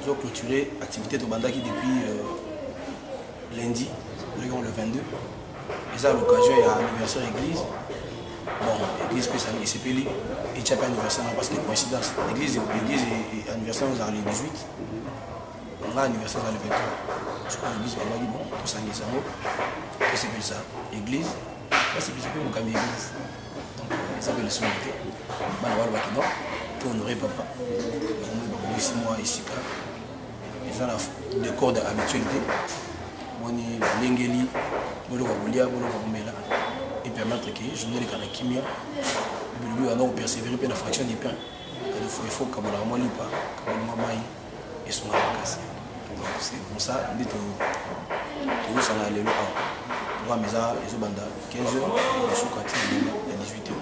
Ils ont clôturé l'activité de Bandaki depuis lundi, le 22. Et ça, à l'occasion, il y a l'anniversaire église. Bon, l'église peut s'appeler et tu n'as pas anniversaire parce que coïncidence. L'église est anniversaire aux le 18. On a anniversaire le 23. Je crois que l'église va dire bon, tout ça, c'est ça. Église, c'est plus mon camion église. Donc, ça s'appelle le souveraineté. Non, pour honorer papa. On est 6 mois ici. Ils ont des cordes habitualité. On est l'ingéli, on est et permettre que je ne les kimia, on persévérer pour la fraction du pain. Il faut que je ne pas, et son casse. Donc c'est comme ça, on dit que ça va aller le 1. Pour la maison, les bandes 15h, on sous à 18h.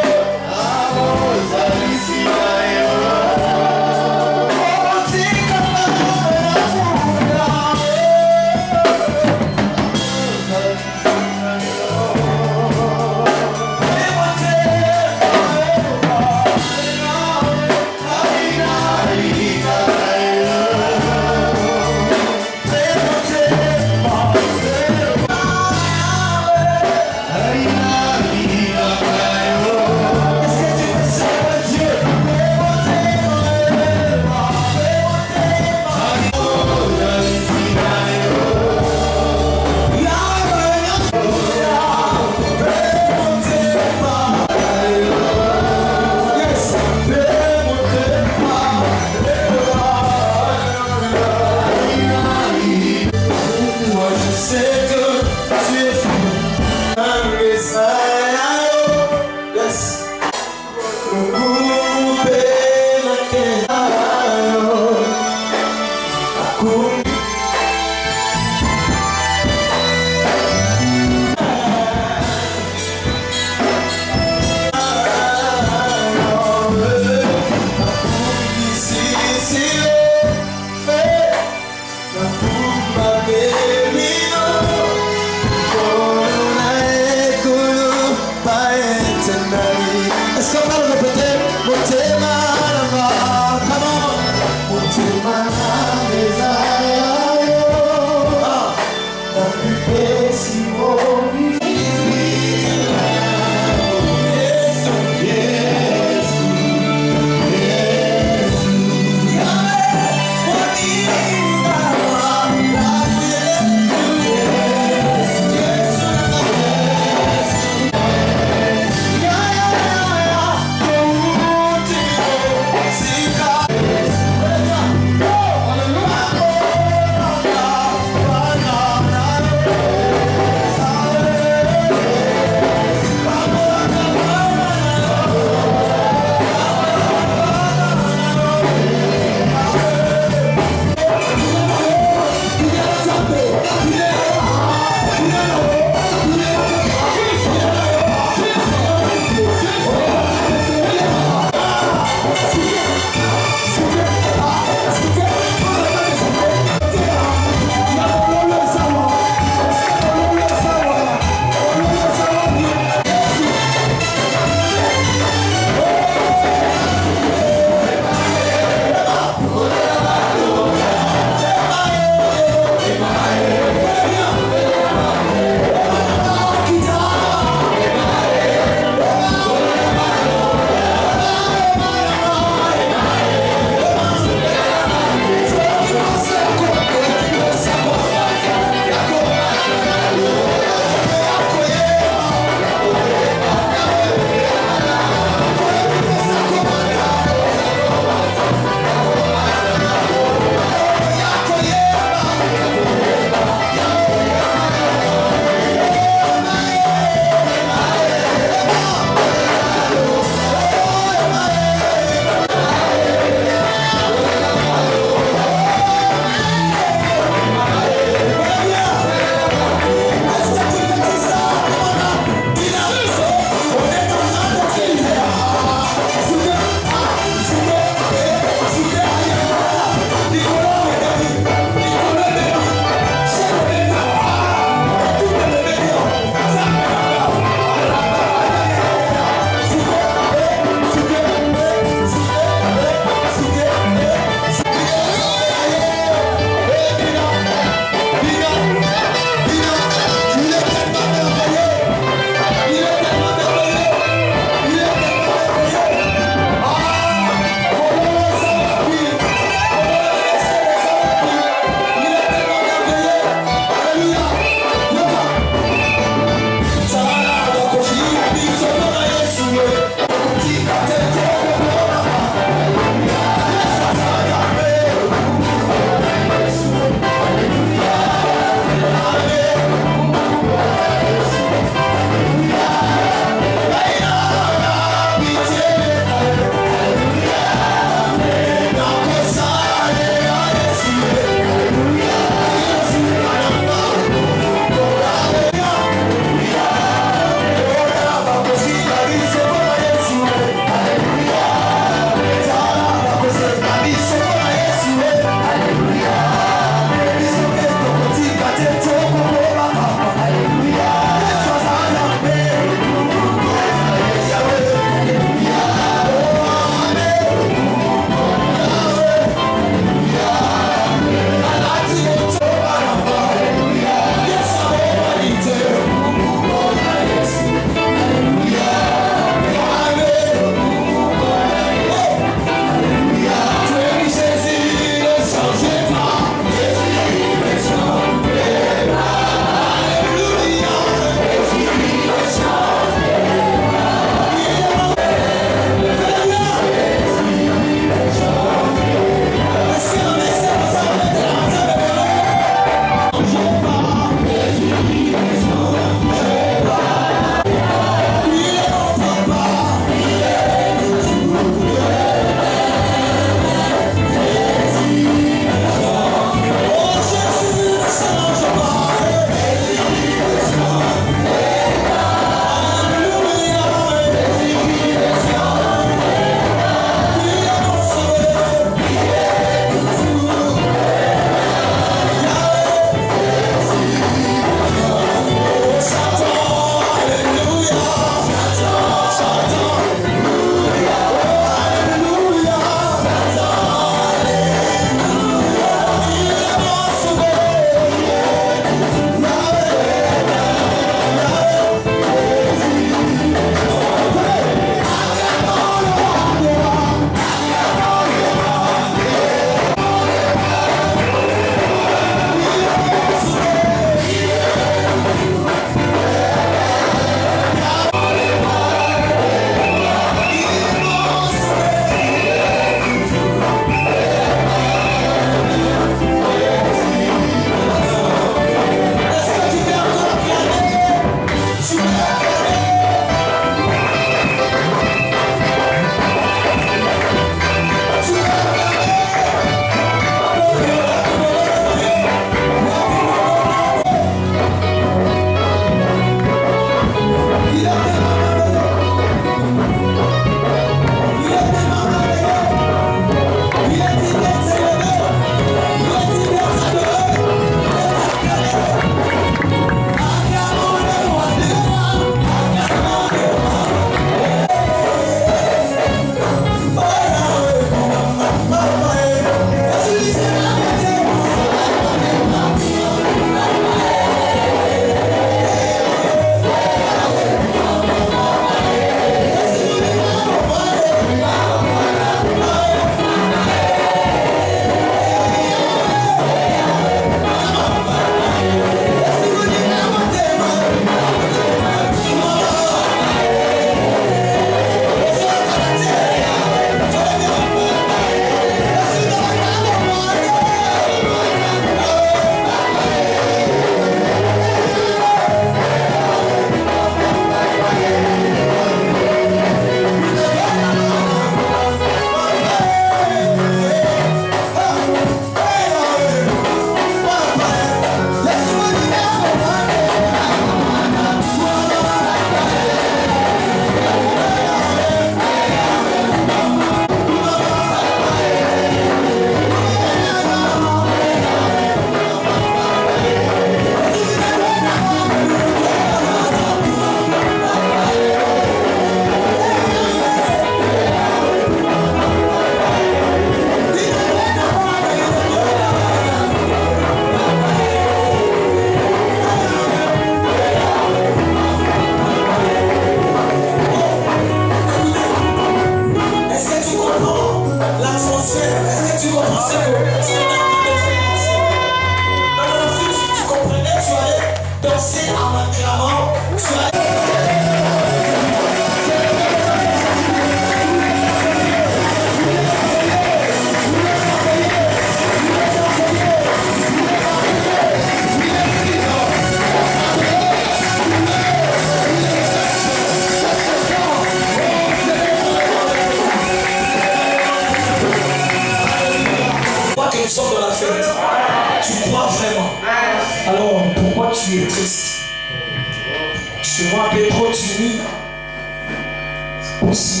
tu es triste. Je te vois un peu trop timide. Aussi,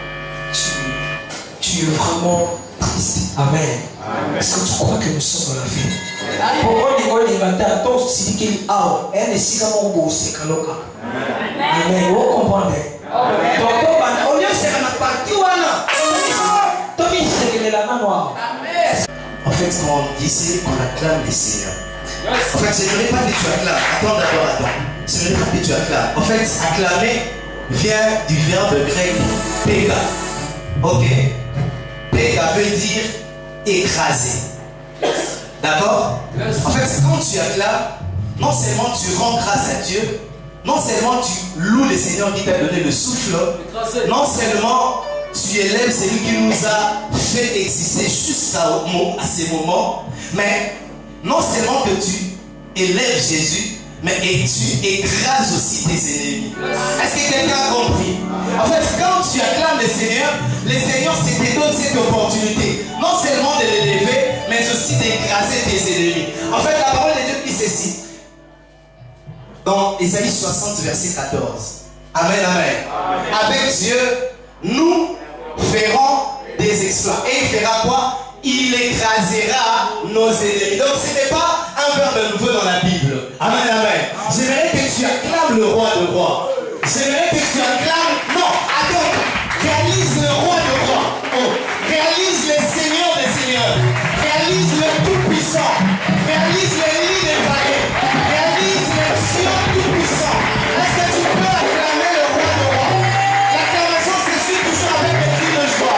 tu es vraiment triste. Amen. Est-ce que tu crois que nous sommes dans la vie? Pourquoi les gars disent que si tu dis que elle est si comme on bosse, amen. Vous comprenez? Donc, au lieu de faire la partie, en fait, quand on disait qu'on acclame les seigneurs. En fait, je ne dirais pas que tu acclames. Attends d'abord, attends. Je ne dirais pas que tu acclames. En fait, acclamer vient du verbe grec péga. Ok? Péga veut dire écraser. D'accord? En fait, quand tu acclames, non seulement tu rends grâce à Dieu, non seulement tu loues le Seigneur qui t'a donné le souffle, non seulement tu élèves celui qui nous a fait exister jusqu'à ces moments, mais non seulement que tu élèves Jésus, mais et tu écrases aussi tes ennemis. Est-ce que quelqu'un a compris? En fait, quand tu acclames le Seigneur te donne cette opportunité, non seulement de l'élever, mais aussi d'écraser tes ennemis. En fait, la parole de Dieu dit ceci. Dans Ésaïe 60, verset 14. Amen, amen. Avec Dieu, nous ferons des exploits. Et il fera quoi? Il écrasera nos ennemis. Donc ce n'est pas un verbe nouveau dans la Bible. Amen, amen. J'aimerais que tu acclames le roi de rois. J'aimerais que tu acclames... Non, attends. Réalise le roi de rois. Oh. Réalise le Seigneur des seigneurs. Réalise le tout-puissant. Réalise le lit des vallées. Réalise le Sion tout-puissant. Est-ce que tu peux acclamer le roi de rois? L'acclamation se suit toujours avec des cris de joie.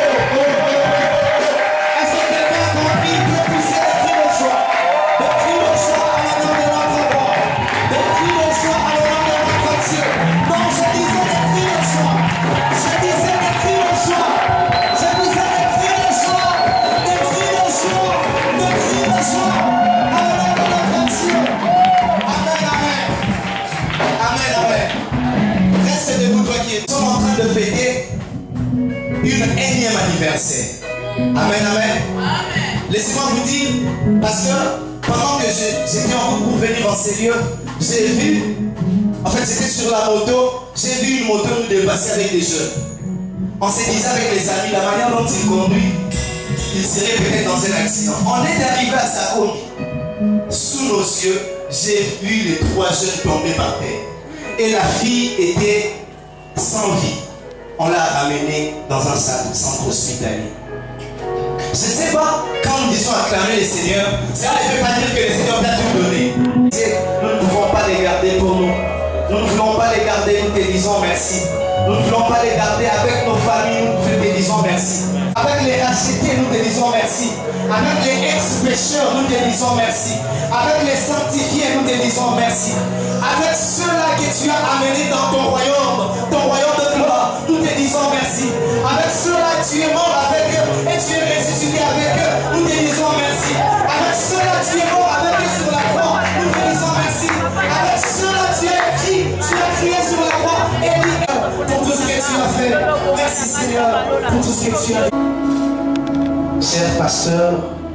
Est-ce que quelqu'un a compris? Il peut pousser des cris de joie. Des cris de joie à l'honneur de notre roi. Des cris de joie à l'honneur de notre Dieu. Non, je disais des cris de joie. Je disais des cris de joie. Je disais des cris de joie. Des cris de joie. Des cris de joie à l'honneur de notre Dieu. Amen, amen. Amen, amen. Reste debout, toi qui es en train de fêter une énième anniversaire. Amen, amen. Laissez-moi vous dire, parce que pendant que j'étais en route pour venir en ces lieux, j'ai vu, en fait c'était sur la moto, j'ai vu une moto nous dépasser avec des jeunes. On s'est dit avec les amis, la manière dont ils conduisent, ils seraient peut-être dans un accident. On est arrivé à Sakomi. Sous nos yeux, j'ai vu les 3 jeunes tomber par terre. Et la fille était sans vie. On l'a ramenée dans un centre hospitalier. Je ne sais pas, quand nous disons acclamer les seigneurs, ça ne veut pas dire que le Seigneur t'a tout donné. Nous ne pouvons pas les garder pour nous. Nous ne voulons pas les garder, nous te disons merci. Nous ne voulons pas les garder avec nos familles, nous te disons merci. Avec les rachetés, nous te disons merci. Avec les ex-pécheurs, nous te disons merci. Avec les sanctifiés, nous te disons merci. Avec ceux-là que tu as amenés dans ton royaume de gloire, nous te disons merci. Avec ceux-là, tu es mort avec eux et tu es ressuscité avec eux, nous te disons merci. Avec ceux-là, tu es mort avec eux sur la croix, nous te disons merci. Avec ceux-là, tu as crié sur la croix et dit pour tout ce que tu as fait. Merci Seigneur pour tout ce que tu as fait. Cher pasteur,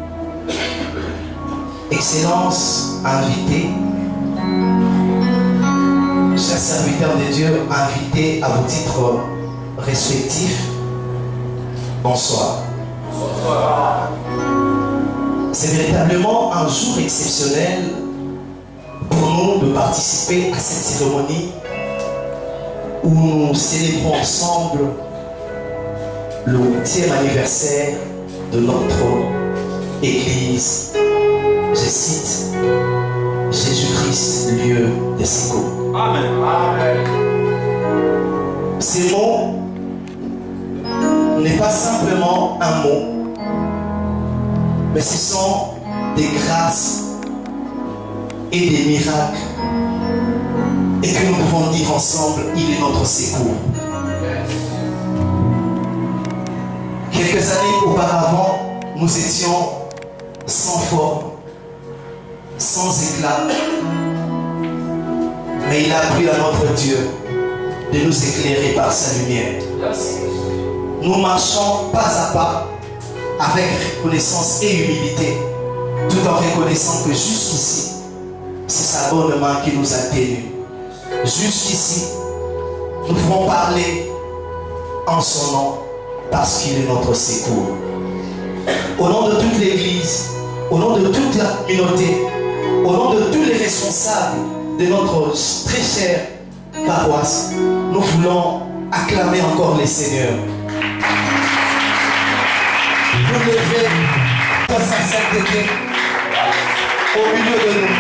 Excellence, invité, chers serviteurs de Dieu, invités à vos titres respectifs, bonsoir. Bonsoir. C'est véritablement un jour exceptionnel pour nous de participer à cette cérémonie où nous célébrons ensemble le 8e anniversaire de notre Église. Je cite, Jésus-Christ, lieu de secours. Amen. Amen. Ces mots n'est pas simplement un mot, mais ce sont des grâces et des miracles, et que nous pouvons dire ensemble, il est notre secours. Quelques années auparavant, nous étions sans forme, sans éclat, mais il a plu à notre Dieu de nous éclairer par sa lumière. Nous marchons pas à pas avec reconnaissance et humilité, tout en reconnaissant que jusqu'ici, C'est sa bonne main qui nous a tenus. Jusqu'ici, nous pouvons parler en son nom parce qu'il est notre secours. Au nom de toute l'Église, au nom de toute la communauté, au nom de tous les responsables de notre très chère paroisse, nous voulons acclamer encore les Seigneurs. Vous levez dans sa sainteté au milieu de nous.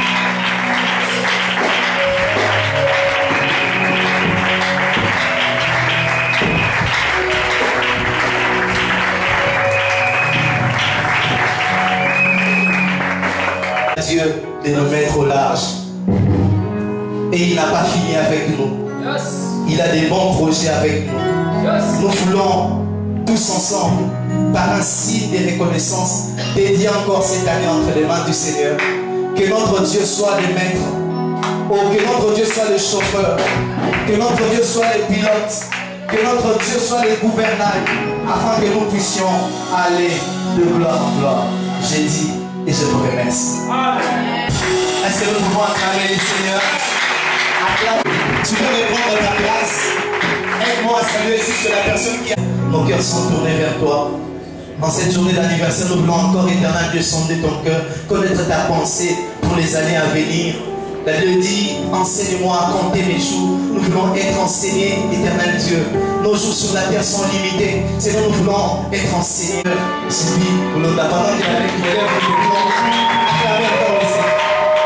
Dieu de nous mettre au large. Et il n'a pas fini avec nous. Il a des bons projets avec nous. Nous voulons tous ensemble, par un signe de reconnaissance, dédier encore cette année entre les mains du Seigneur. Que notre Dieu soit le maître. Oh, que notre Dieu soit le chauffeur. Que notre Dieu soit le pilote. Que notre Dieu soit le gouvernail. Afin que nous puissions aller de gloire en gloire. J'ai dit et je vous remercie. Est-ce que nous pouvons acclamer le Seigneur? Acclame. Tu peux répondre à ta place. Aide-moi à saluer juste la personne qui a... Nos cœurs sont tournés vers toi. En cette journée d'anniversaire, nous voulons encore, éternel Dieu, sonder ton cœur, connaître ta pensée pour les années à venir. La Bible dit, enseigne-moi à compter mes jours. Nous voulons être enseignés, éternel Dieu. Nos jours sur la terre sont limités. Seigneur, nous voulons être enseignés. Sylvie, nous voulons la parole de la vie qui élève, nous voulons acclamer encore le Seigneur.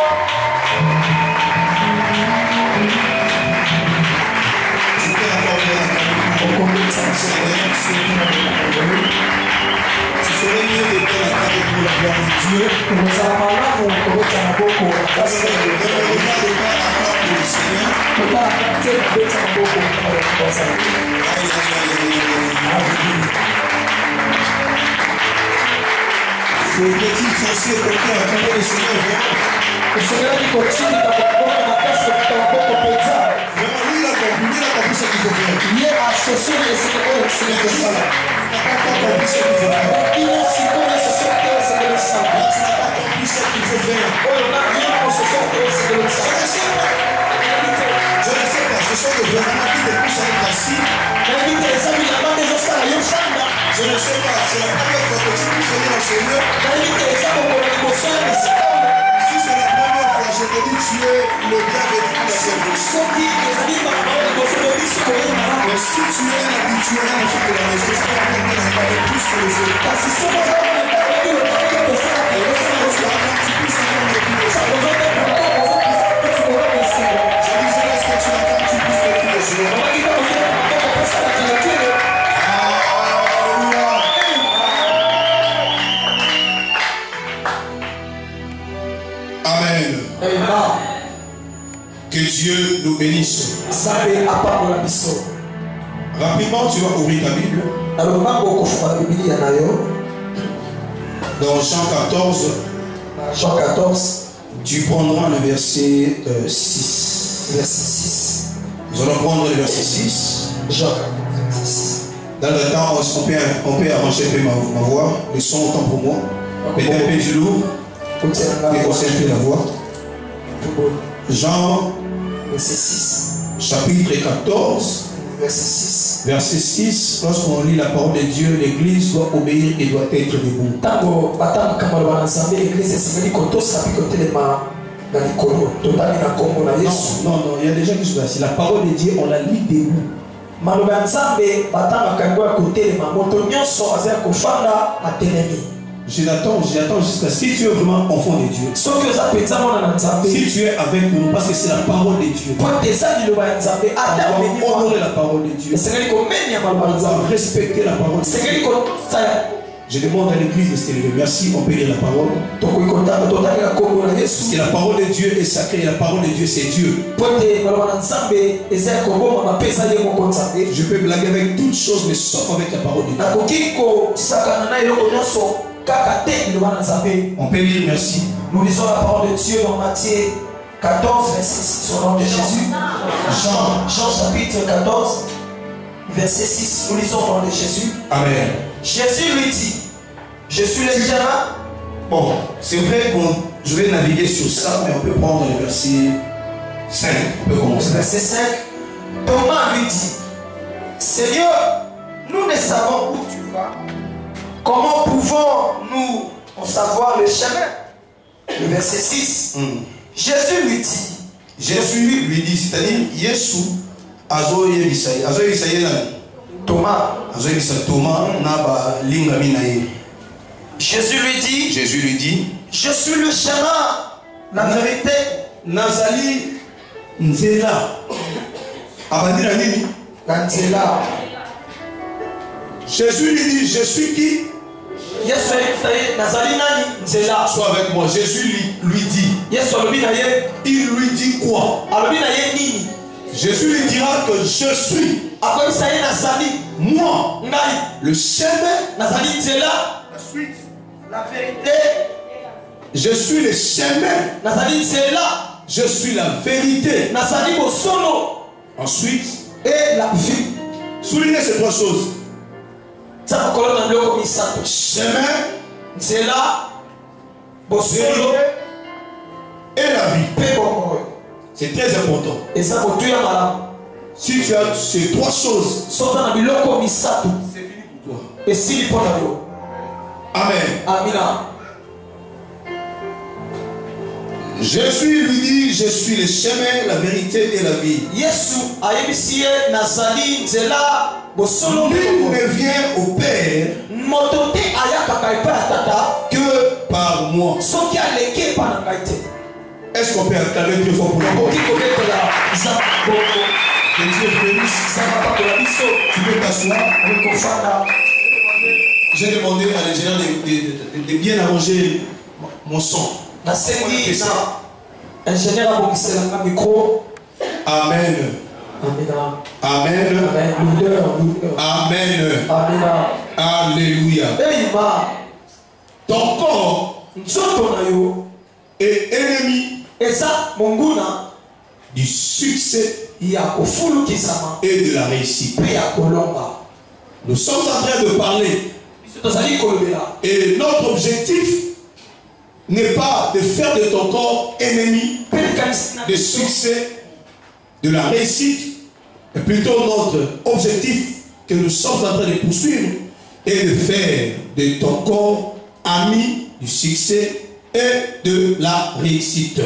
Ce serait mieux de faire la table pour la gloire de Dieu. Dans le regard pour le Seigneur. Ce petit foncier quelqu'un a trouvé le Seigneur. Vraiment, lui, il a compris ce qu'il faut faire. Il n'a pas compris ce qu'il faut faire. Tu n'as pas compris ce qu'il faut faire. Je ne sais pas, ce sont des gouvernements qui te poussent à être assis. Je ne sais pas, c'est la première fois que tu puisses venir au Seigneur. Si c'est la première fois, je te dis, tu es le bienvenu pour la service. Mais si tu es un habitué à la de la maison, tu vas apprendre plus que les autres. Je disais, est-ce que tu attends que tu puisses le plus les autres? Amen. Que Dieu nous bénisse. Rapidement, tu vas ouvrir ta Bible. Dans Jean 14, tu prendras le verset 6. Verset 6. Nous allons prendre le verset 6. Jean 14. Dans le temps, on peut arranger un peu ma voix. Le son autant pour moi. Mettez un peu du lourd. Et concentrer la voix. Jean Verset 6. Chapitre 14. Verset 6. Verset 6. Lorsqu'on lit la parole de Dieu, l'église doit obéir et doit être debout. Non, il y a des gens qui sont assis. La parole de Dieu, on la lit debout. J'attends jusqu'à si tu es vraiment enfant de Dieu. Si tu es avec nous, parce que c'est la parole de Dieu. On doit honorer la parole de Dieu. On doit respecter la parole de Dieu. Je demande à l'église de se lever. Merci, on peut lire la parole. Parce que la parole de Dieu est sacrée et la parole de Dieu c'est Dieu. Je peux blaguer avec toutes choses, mais sauf avec la parole de Dieu. On peut lire, merci. Nous lisons la parole de Dieu dans Matthieu 14, verset 6 au nom de Jésus. Jean chapitre 14, verset 6. Nous lisons au nom de Jésus. Amen. Jésus lui dit, je suis le chemin. Bon, c'est vrai qu'on Je vais naviguer sur ça, mais on peut prendre le verset 5. On peut commencer. Verset 5. Thomas lui dit, Seigneur, nous ne savons où tu vas. Comment pouvons-nous en savoir le chemin? Le verset 6. Jésus lui dit. Jésus lui dit, c'est-à-dire, Yesu, Azo Yisaïe, Thomas. Azo Yisaïe, Thomas, Naba, Lingami Naye. Jésus lui dit, je suis le chemin, la vérité. Nazali Nzela. Abandira Nini. Nzela. Jésus lui dit, je suis qui? Sois avec moi. Jésus lui dit. Il lui dit quoi? Jésus lui dira que je suis. Moi, le chemin, la suite, la vérité. Je suis le chemin. Je suis la vérité. Ensuite, et la vie. Soulignez ces trois choses. Chemin, vérité et la vie. C'est très important. Si tu as ces trois choses, c'est fini pour toi. Amen. Jésus lui dit, je suis le chemin, la vérité et la vie. Nul ne vient au Père que par moi. Est-ce qu'on peut acclamer Dieu fort pour nous? Que Dieu bénisse. Tu peux t'asseoir. J'ai demandé à l'ingénieur de bien arranger mon son. Amen. Amen. Amen. Alléluia. Ton corps est ennemi du succès et de la réussite. Nous sommes en train de parler. Et notre objectif n'est pas de faire de ton corps ennemi de succès, de la réussite, mais plutôt notre objectif que nous sommes en train de poursuivre est de faire de ton corps ami du succès et de la réussite.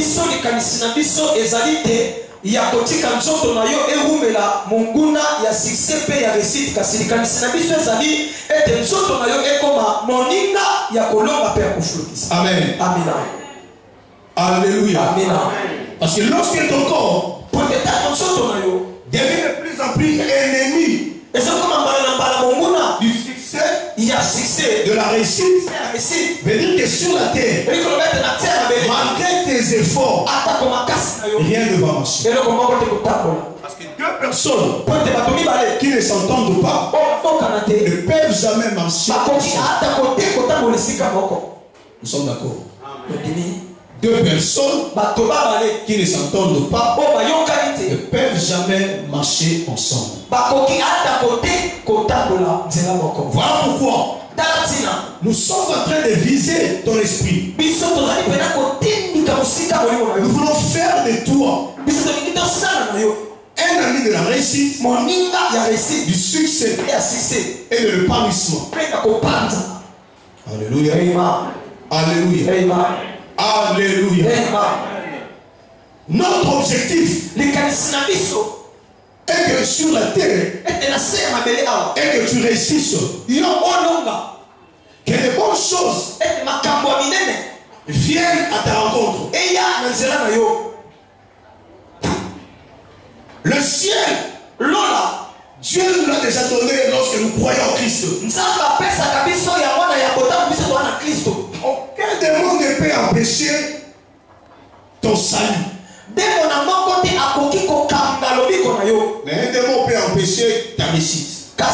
Ya kotika nzoto na yo erumela monguna ya succès pe ya réussite kasi likanisi na biso ezali ete nzoto na yo ekoma moninga ya kolonga pe ya kofulukisa. Amen. Amina. Alléluia. Amina. Parce que lorsque ton corps devient de plus en plus ennemi du succès, de la réussite, veut dire que sur la terre, malgré tes efforts, rien ne va marcher. Parce que deux personnes qui ne s'entendent pas ne peuvent jamais marcher ensemble. Nous sommes d'accord. Deux personnes qui ne s'entendent pas ne peuvent jamais marcher ensemble. Voilà pourquoi nous sommes en train de viser ton esprit. Nous voulons faire de toi un ami de la réussite, du succès et de l'épanouissement. Alléluia. Alléluia. Alléluia. Notre objectif est que sur la terre, et que tu réussisses, que les bonnes choses viennent à ta rencontre. Le ciel, Dieu nous l'a déjà donné lorsque nous croyons en Christ. Aucun démon ne peut empêcher ton salut. Mais un démon peut empêcher ta réussite.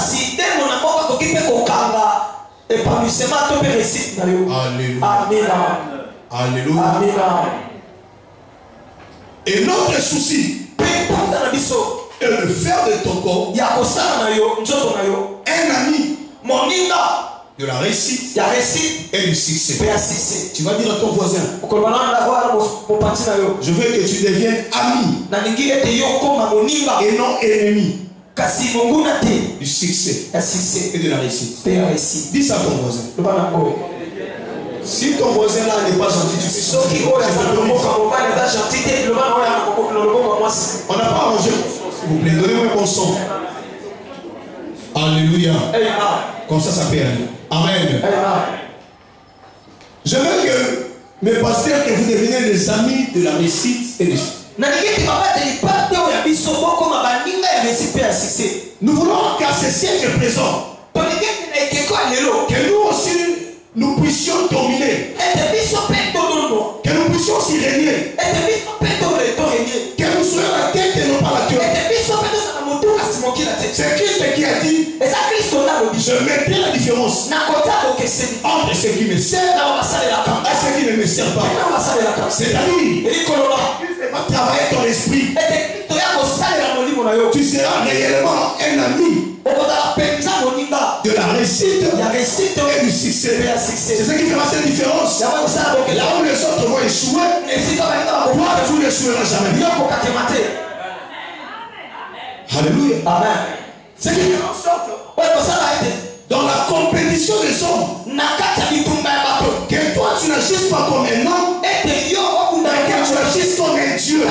Alléluia. Alléluia. Et notre souci est de faire de ton corps un ami de la réussite ya réussite et du succès. pe ya succès. Tu vas dire à ton voisin, Okoloba na ngwa mopanzi na yo. je veux que tu deviennes ami Na ningi ete yo koma moninga et non ennemi kasi monguna te du succès ya succès et de la réussite. pe ya réussite. Dis ça à ton voisin. Loba na ngo. Si ton voisin là n'est pas gentil, tu sais Soki oyo aza na mboka mobali eza gentil te loba na oyo na loboko mwasi. on n'a pas arrangé, s'il vous plaît. Donnez-moi un bon son. Alléluia. Amen. Comme ça peut aller. Amen. Amen. Je veux que mes pasteurs, que vous deveniez des amis de la réussite et du succès. Nous voulons qu'à ce siège présent, que nous aussi, nous puissions dominer. Que nous puissions aussi régner. Que nous soyons la tête et non pas la queue. C'est Christ qui a dit, je mettrai la différence entre ceux qui me servent et ceux qui ne me servent pas. C'est-à-dire, Christ va travailler ton esprit. Tu seras réellement un ami de la réussite et du succès. C'est ce qui fera cette différence. Là où les autres vont échouer, toi tu n'échoueras jamais. Alléluia. Amen. Ce qui fait en sorte, dans la compétition des hommes, que toi tu n'agisses pas comme un homme, mais que tu agisses comme un Dieu.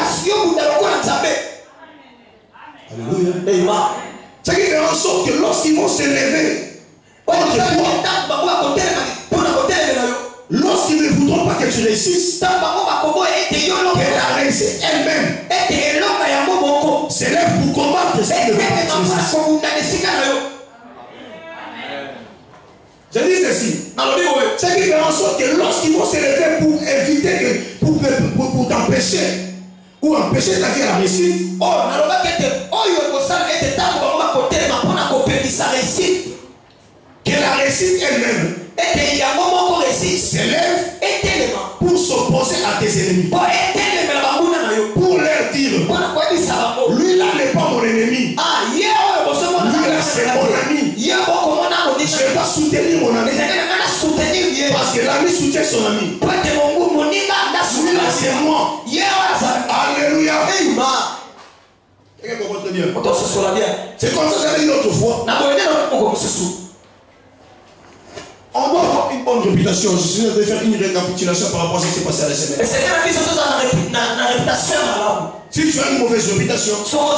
Alléluia. Ce qui fait en sorte que lorsqu'ils vont s'élever contre toi, lorsqu'ils ne voudront pas que tu réussisses, que la réussite elle-même s'élève pour combattre ce qui ne veut pas que tu réussisses. Je dis ceci. Ce qui fait en sorte que lorsqu'ils vont s'élever pour éviter que, pour t'empêcher ou empêcher ta vie à la réussite, que la réussite elle-même s'élève pour s'opposer à tes ennemis. Pour leur dire, lui là n'est pas mon ennemi. Lui là c'est mon ami. Je ne vais pas soutenir mon ami. Parce que l'ami soutient son ami. Lui là c'est moi. Alléluia. C'est comme ça que j'avais dit l'autre fois. On doit avoir une bonne réputation. Je suis en train de faire une récapitulation par rapport à ce qui s'est passé à la semaine. Si tu as une mauvaise réputation,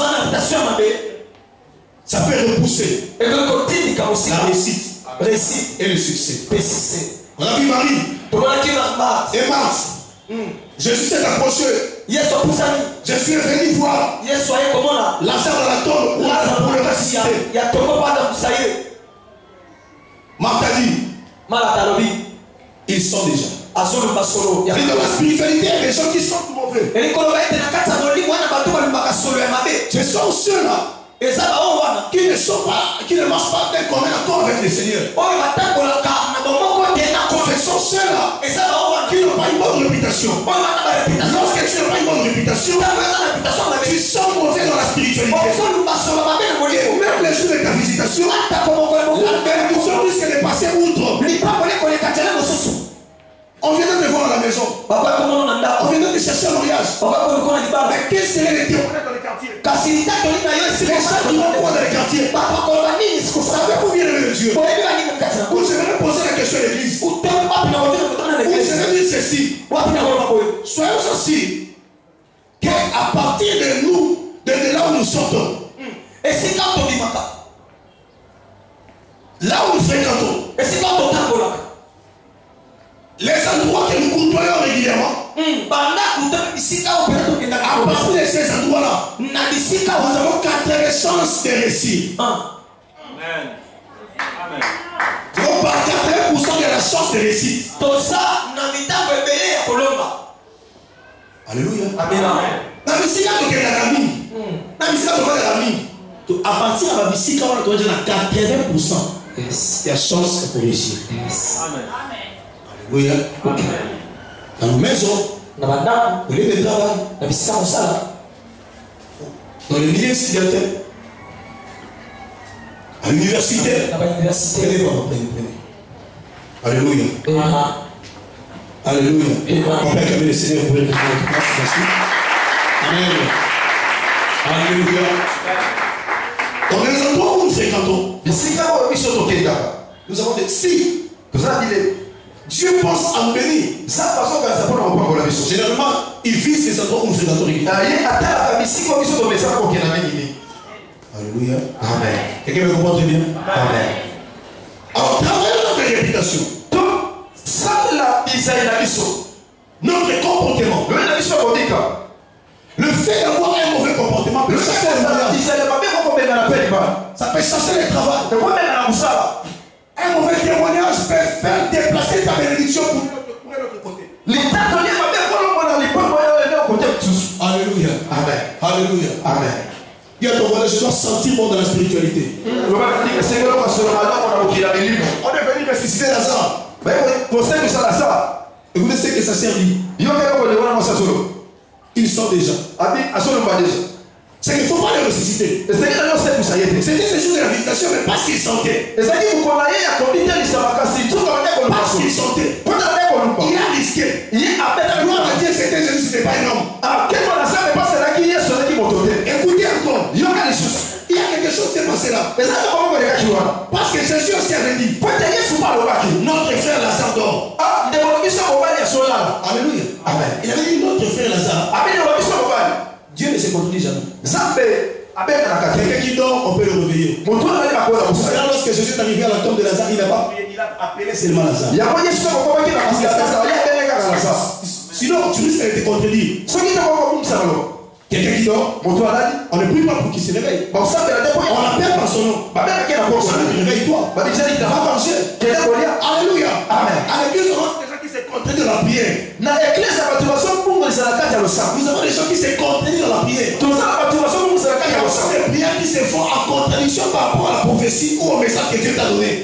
ça peut repousser la réussite et le succès. On a vu Marie et Marthe. Jésus s'est approché. Je suis venu voir Lazare dans la tombe pour le ressusciter. Marthe a dit, ils sont déjà. Dans la spiritualité, il y a des gens qui sont mauvais. Ce sont ceux-là qui ne marchent pas d'un commun accord avec le Seigneur. Ce sont ceux-là qui n'ont pas une bonne réputation. Lorsque tu n'as pas une bonne réputation, tu sens mauvais dans la spiritualité. Et même les jours de ta visitation, la bénédiction risque de passer outre. On vient de te voir à la maison. On vient de te chercher un mariage. Mais quels seraient les témoignages dans les quartiers? Les gens qui vont voir dans les quartiers. Vous savez combien de Dieu? Vous j'aimerais poser la question à l'église. Vous j'aimerais dire ceci. Soyons aussi qu'à partir de nous, de là où nous sortons, là où nous fréquentons, les endroits que nous côtoyons régulièrement, à partir de ces endroits-là, nous avons 4 chances de réussir. Amen. Amen. Nous avons pas 80% de la chance de réussite. Alléluia. Amen. À partir de la musique, on a 80% de la chance pour réussir. Amen. Alléluia. Dans nos maisons, au lieu de travail, dans le milieu étudiantin, à l'université, prenez. Alléluia. Alléluia. On peut acclamer le Seigneur pour être notre place. Merci. Amen. Alléluia. Dans les endroits où nous fréquentons, nous avons des si. Dieu pense à nous bénir. Généralement, il vise les endroits où nous fréquentons. Alléluia. Amen. Quelqu'un me comprend très bien? Amen. Alors, travaillons notre réputation. Notre comportement. Le fait d'avoir un mauvais comportement peut changer le mariage. Ça peut changer le travail. Un mauvais témoignage peut faire déplacer ta bénédiction pour un autre côté. Alléluia. Amen. Alléluia. Amen. Il y a ton voisin, je dois sentir bon dans la spiritualité. On est venu ressusciter Lazare. Écoutez ce que ça servit. Ils sont déjà. C'est qu'il ne faut pas les ressusciter. C'était ce jour de la visitation, mais parce qu'ils sentaient. Parce qu'ils sentaient. Il a risqué. Gloire à Dieu, c'était Jésus, ce n'était pas un homme. Écoutez encore. Il y a quelque chose qui s'est passé là. Parce que Jésus aussi avait dit notre frère Lazare dort. Alléluia. Amen. Il avait dit notre frère Lazare. Dieu ne se contredit jamais. Quelqu'un qui dort, on peut le réveiller. Lorsque Jésus est arrivé à la tombe de Lazare, il n'a pas prié, il a appelé seulement Lazare. Sinon, tu risques d'être contredit. Quelqu'un qui dort, on ne prie pas pour qu'il se réveille. On l'appelle par son nom. Réveille-toi. Va manger. Alléluia. Amen. À l'église, on a des gens qui se contredisent dans la prière. Nous avons des gens qui se contredisent dans la prière. Des prières qui se font en contradiction par rapport à la prophétie ou au message que Dieu t'a donné.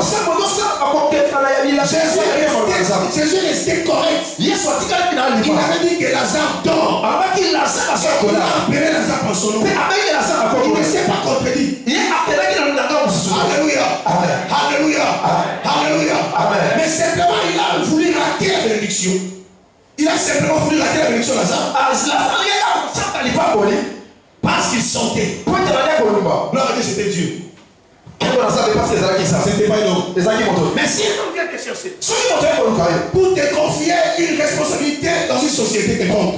Jésus est resté correct. Il avait dit que Lazare dort. Il a appelé Lazare par son nom. Il ne s'est pas contredit. Alléluia. Alléluia. Alléluia. Mais simplement, il a voulu rater la bénédiction. Il a simplement voulu rater la bénédiction Lazare. Parce qu'il sentait. Gloire à Dieu, c'était Dieu. C'était pas un homme. Mais si un homme vient te chercher pour te confier une responsabilité dans une société quelconque,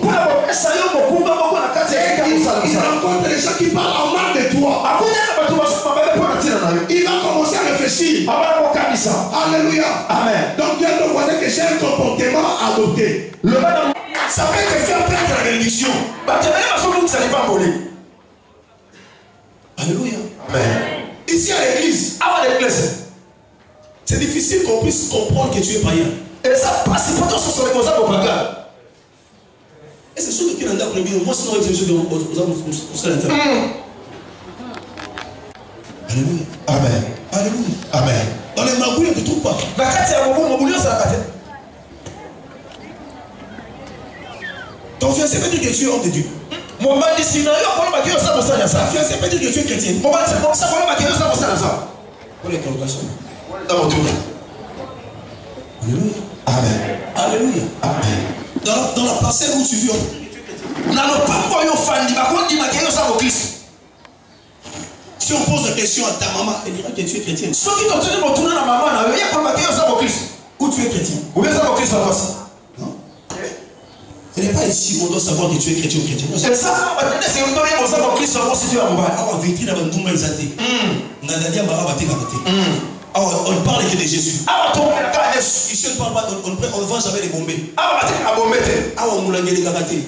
il rencontre des gens qui parlent en mal de toi. Il va commencer à réfléchir. Alléluia. Amen. Donc Dieu te voisin que j'ai un comportement adopté. Ça peut te faire perdre la bénédiction. Alléluia. Amen. Ici à l'église, c'est difficile qu'on puisse comprendre que tu es païen. Et c'est sûr que tu es dans le bien. Moi, sinon, je suis dans le Alléluia. Amen. Alléluia. Amen. Dans les magouilles, on ne te trouve pas. Ton fiancé peut dire que tu es homme de Dieu. Ta fiancée peut dire que tu es chrétien. Pour les congrégations. Alléluia. Amen. Alléluia. Amen. Dans la parcelle où tu vis, si on pose la question à ta maman, elle dira que tu es chrétien. Ou tu es chrétien. Non. Ce n'est pas ici qu'on doit savoir que tu es chrétien ou chrétien. On ne parle que de Jésus. Ici on ne parle pas, on ne vend jamais les bombés. On moulangé les gagatés.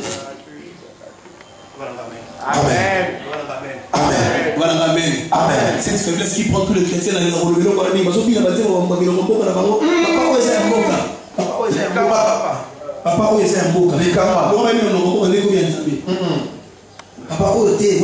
Amen. Amen. Voilà, amen. Amen. Cette faiblesse qui prend tous les chrétiens dans les rôles. Papa, où est-ce un mboka? Papa, où est-ce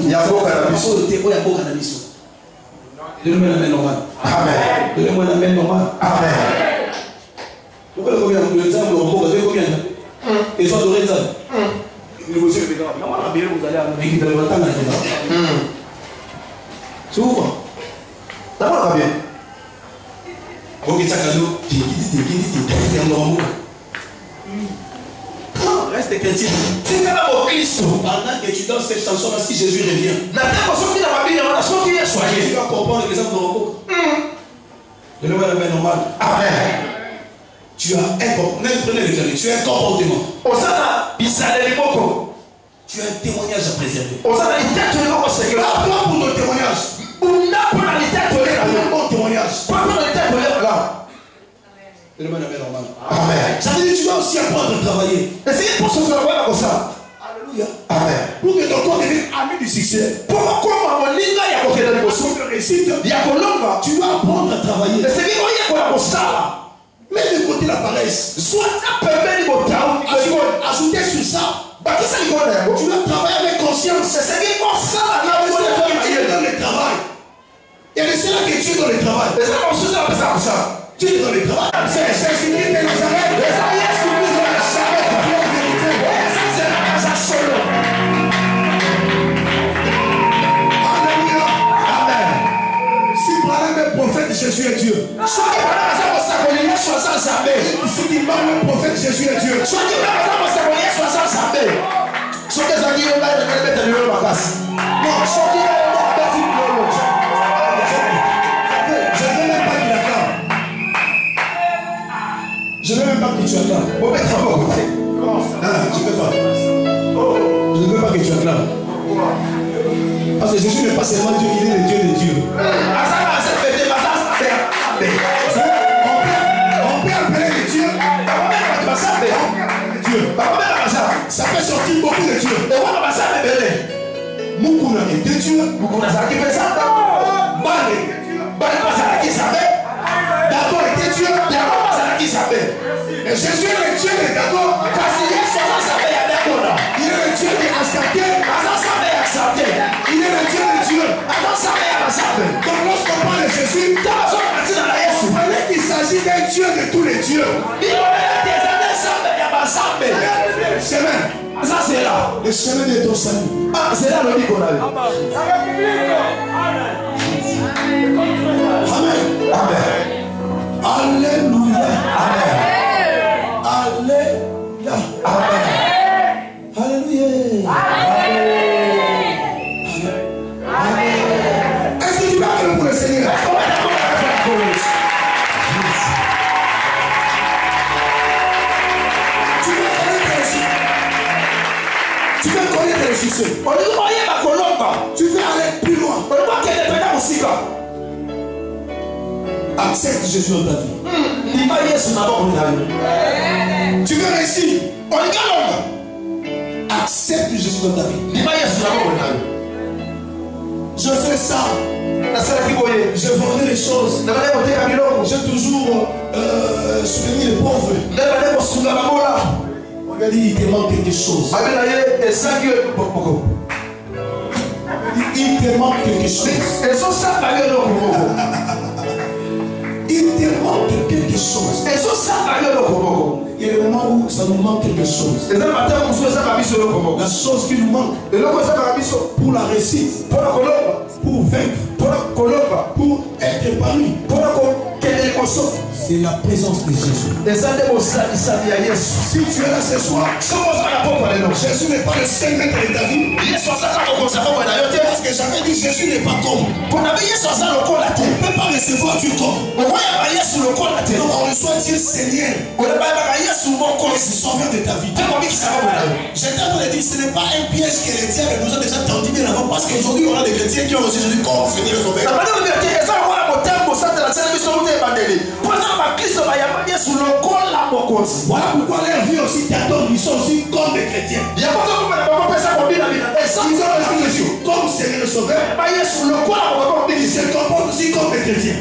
donne-moi la main normale. Amen. Donne-moi la main normale. Amen. Pourquoi le combien de temps le mboka fait combien? Et soit doré ça. Le monsieur le bédard. Comment la bière vous allez à l'équipe de l'autre temps? C'est où quoi? D'abord, bien. Reste chrétien. Pendant que tu danses cette chanson-là, si Jésus revient, tu vas comprendre l'exemple de Rocco. Le nom est normal. Amen. Tu as un comportement. Tu as un comportement. Tu as un témoignage à préserver. Apprends pour ton témoignage. Un bon témoignage. Le nom est normal. Amen. Ça veut dire que tu dois aussi apprendre à travailler. Alléluia. Amen. Pour que ton corps devienne ami du succès. Pour réussite, tu dois apprendre à travailler. Mets de côté la paresse. Ajouter sur ça. Tu dois travailler avec conscience. Dans le travail. Il y a des ceux-là que tu es dans le travail. Tu es dans le travail. C'est fini de Nazareth. Alléluia. Amen. Si par là le prophète Jésus est Dieu. Si tu parles le prophète Jésus est Dieu. Je ne veux même pas que tu acclames. Je ne veux pas. Je ne veux pas que tu acclames. Parce que Jésus n'est pas seulement Dieu, il est le Dieu des dieux. On peut appeler les dieux. Ça peut sortir beaucoup de dieux. Mukuna était Dieu. D'accord était Dieu. Et Jésus est le Dieu de Dagon. Il est le Dieu de Astarté. Il est le Dieu de Dieu. Donc lorsqu'on parle de Jésus, on parlait qu'il s'agit d'un Dieu de tous les dieux. Chemin. Ça c'est là. Le chemin de ton salut. C'est là le lit qu'on a vu. Amen. Amen. Alléluia. Amen. Alléluia. Amen. Alléluia. Amen. Est-ce que tu vas aller pour le Seigneur? Tu veux connaître le succès. Tu veux aller plus loin. Accepte Jésus dans ta vie. Tu veux réussir. Accepte Jésus dans ta vie. Je fais ça. Je vendais les choses. J'ai toujours soutenu les pauvres. On lui a dit, il te manque quelque chose. Il te manque quelque chose. Il te manque quelque chose. Il y a le moment où ça nous manque quelque chose. La chose qui nous manque pour la réussite, pour vaincre, pour être parmi, c'est la présence de Jésus. Si tu es là ce soir, Jésus n'est pas le seul maître de ta vie. Parce que j'avais dit Jésus n'est pas comme. On ne peut pas recevoir Dieu comme. On reçoit Dieu Seigneur. Le sauveur de ta vie. J'étais en train de dire ce n'est pas un piège que les diables nous ont déjà tendu bien avant. Parce qu'aujourd'hui on a des chrétiens qui ont reçu Jésus comme Seigneur et Sauveur. Voilà pourquoi leur vie aussi t'attend, ils sont aussi comme des chrétiens. Ils ont reçu Jésus comme Seigneur et Sauveur. Ils se comportent aussi comme des chrétiens.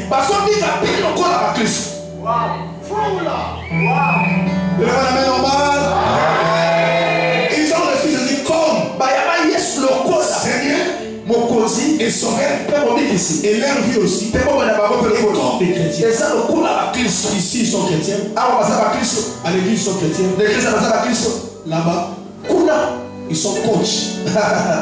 Le main normal. Ils ont reçu Jésus comme Seigneur et Sauveur. Et leur vie aussi comme des chrétiens. Ici ils sont chrétiens. À l'église ils sont chrétiens. Là-bas ils sont coachs.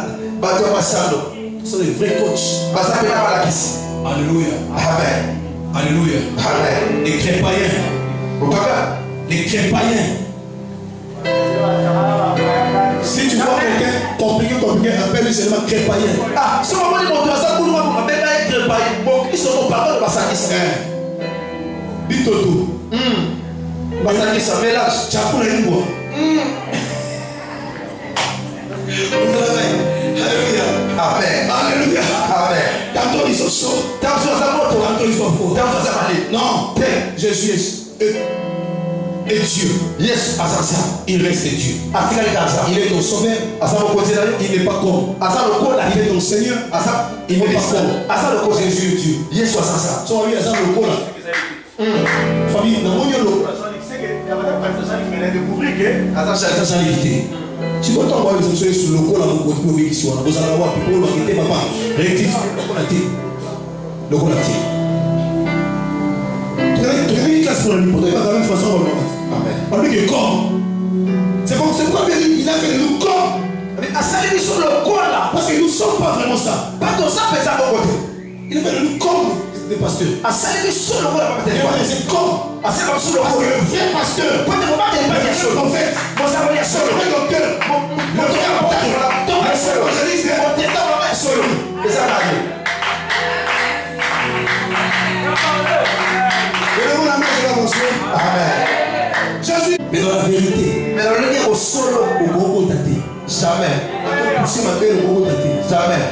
Ils sont des vrais coachs. Alléluia. Amen. Alléluia. Amen. Les crépaïens. Les crépaïens. Si tu vois quelqu'un compliqué, appelle-lui seulement crépaïen. Ah, ce moment où on doit ça pour nous, on appelle un crépaïen. Bon, ils sont au pardon de Basakis. Bitoto. Basakis, ça mélange. Chapou la lingua. Alléluia. Amen. Alléluia. Amen. Tantôt ils sont chauds. Tantôt ils sont faux. Tantôt ça va aller. Non, Jésus est Dieu. Yes, Asasa. Il reste Dieu. Il est ton sauveur. Il n'est pas comme. Il est ton Seigneur. Il n'est pas comme. Jésus est Dieu. Yes, Asasa. So oui, Asasa le cola. Famille, dans mon yolo. Asasa l'éviter. Si vous t'envoyez des choses sur le cola, vous pouvez vous ici. Vous allez voir, people vont quitter papa. Rectifie. Le cola tient. Tu as une classe pour la nuit. Tu vas de la même façon. On dit que comme. C'est pourquoi il a fait de nous comme. Mais à ça, il est sur le coin là. Parce que nous ne sommes pas vraiment ça. Pas comme ça, mais ça va côté. Il a fait de nous comme des pasteurs. À ça, il est sur le coin là. C'est comme. À ça, il est sur le coin. Parce que le vrai pasteur. Pas de moment, il n'est pas bien sûr. En fait, mon cerveau est sur le vrai docteur. Mon cœur est sur le mon testament est sur le. Et ça va aller. Amen. Jésus. Mais dans la vérité. Mais dans le lien au solo. Au gros daté. Jamais. Si ma belle au gros daté. Jamais.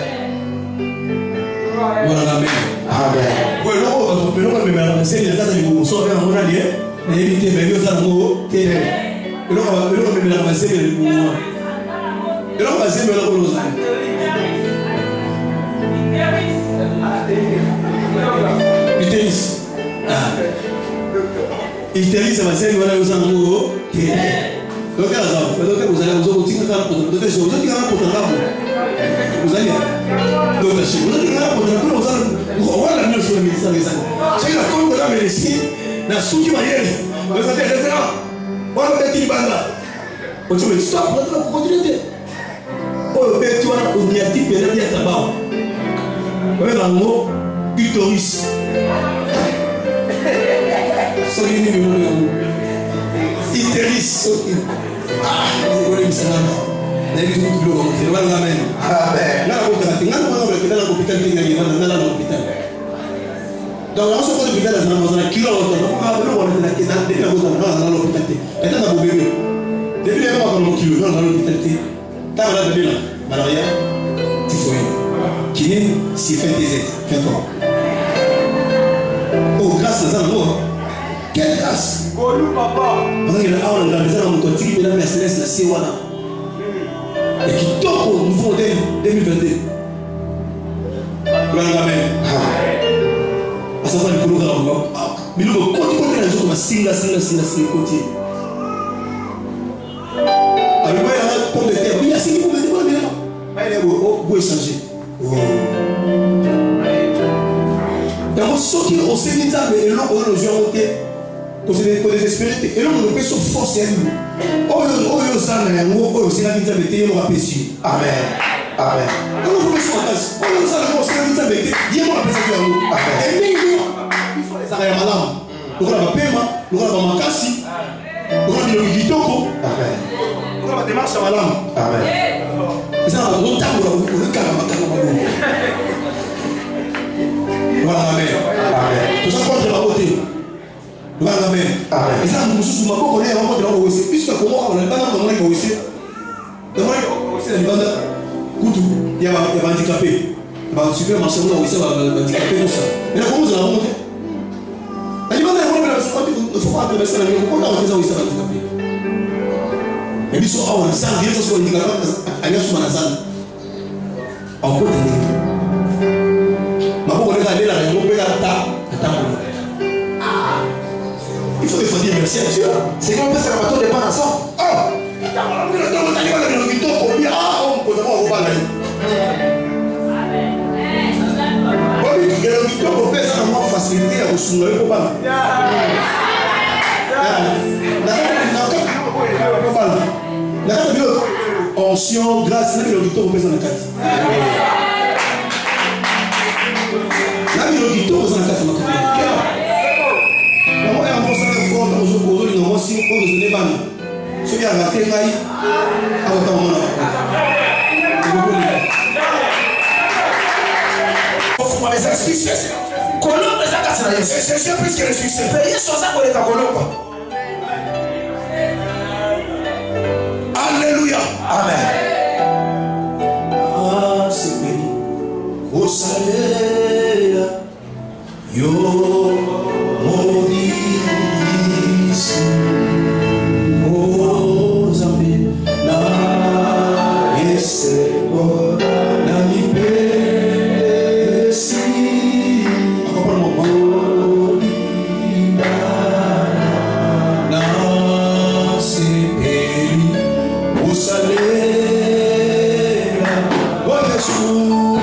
Voilà, amen. Amen. Oui, l'eau, mais c'est le cas de l'eau. Sauf que on a dit, mais il était meilleur dans le mot. L'eau, mais la c'est le mot. L'eau, c'est le mot. Itelis. Itelis, ça va ser voilà aux angles. Donc là, vous allez vous dire que vous allez vous allez donc vous allez vous allez la sur le ministère des Années. C'est la compte de la médecine. Na souki mayele. Vous allez référent. On va mettre une banda. On dit mais stop, on va continuer. Oh, mais tu vois, on y a dit que il y a tabac. On va dans le mot clitoris. Iteris. Ah, c'est quoi le message? Amen. Là, l'hôpital. Donc, on se pose l'hôpital dans un kilo. Depuis les mois, on a kilo dans l'hôpital. T'as la bébé là, malaria, typhoïde, kiné, si fait des aides, 20 ans. Oh, grâce à ça, quelle grâce! Golou, papa! On a dit, ah, on a regardé ça dans mon côté, mais la Mercedes, la Sewana. Et qui toque au nouveau modèle 2022. Amen. À ça, on a dit, mais nous, on continue à jouer comme singa, côté. Alors, moi, il y a un pomme de terre. Il y a 5 pommes de terre. Il y a un échanger. Donc, ceux qui ont sévi ça, mais ils ont joué à côté. Pour se désespérer. Et là, on peut se forcer à nous. Oh, ça, c'est la vie de la bêtise, on va pécher. Amen. Amen. Comment vous pouvez se faire? Oh, ça, c'est la vie de la bêtise, il va pécher à nous. Et mais il faut les arrêter malades. Donc, on va payer, on va makasi, on va dire kitoko. Amen. On va démarcher malade. Amen. Et ça, on va le calme. Voilà, amen. Tout ça contre la beauté. Amen. Et ça, nous sommes beaucoup de gens qui ont été puisque comment on n'a pas dans le aussi. Dans le bande, il y a un handicapé. Il y a un supermarché où on a un handicapé comme ça. Mais là, comment vous allez monter? La demande est bonne, il ne faut pas attraverser la vie. Pourquoi on a des handicapés? Et puis, on a ça, rien que ce soit handicapé, il y a sur la salle. En côté de ma pauvre regardez la réunion, il faut dire merci à Dieu. C'est qu'on peut faire un bateau de pain ensemble. Oh! Facilité à vous onction, grâce, le victoire au la carte. La victoire au la carte. Colombo ça casse la Et chercher plus que le succès. payer son sac pour les Colombo. Alléluia. Amen. Ah, c'est béni. Au salaire, yo, maudit, oh, Zambé, na, esse, oh, na, libé, si, encore mon maudit, na, c'est béni. Au salaire, oh, Jésus.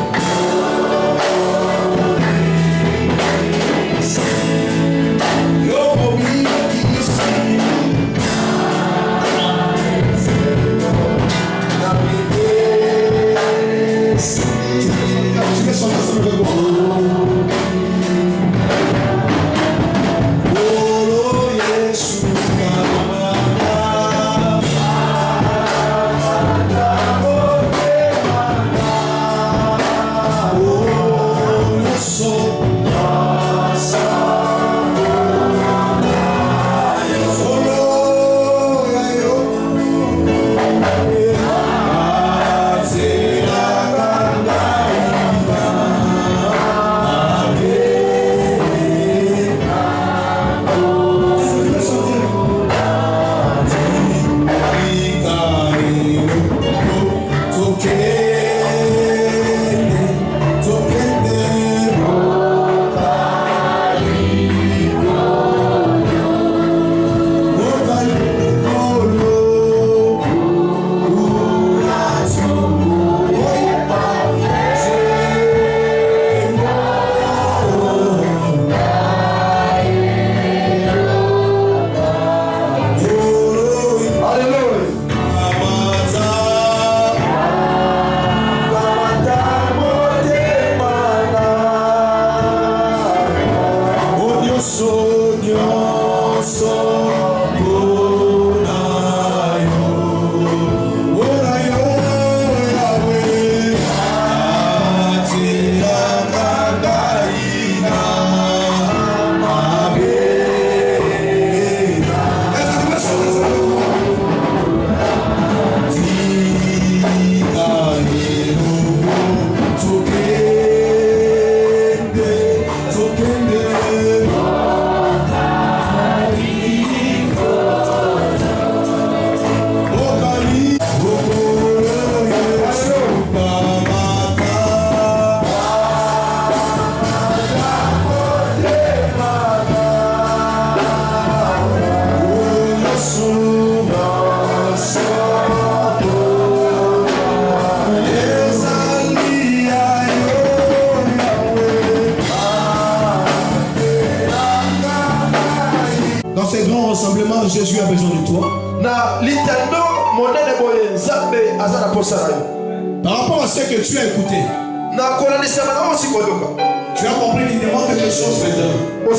Jésus a besoin de toi. Par rapport à ce que tu as écouté, tu as compris qu'il demande quelque chose maintenant.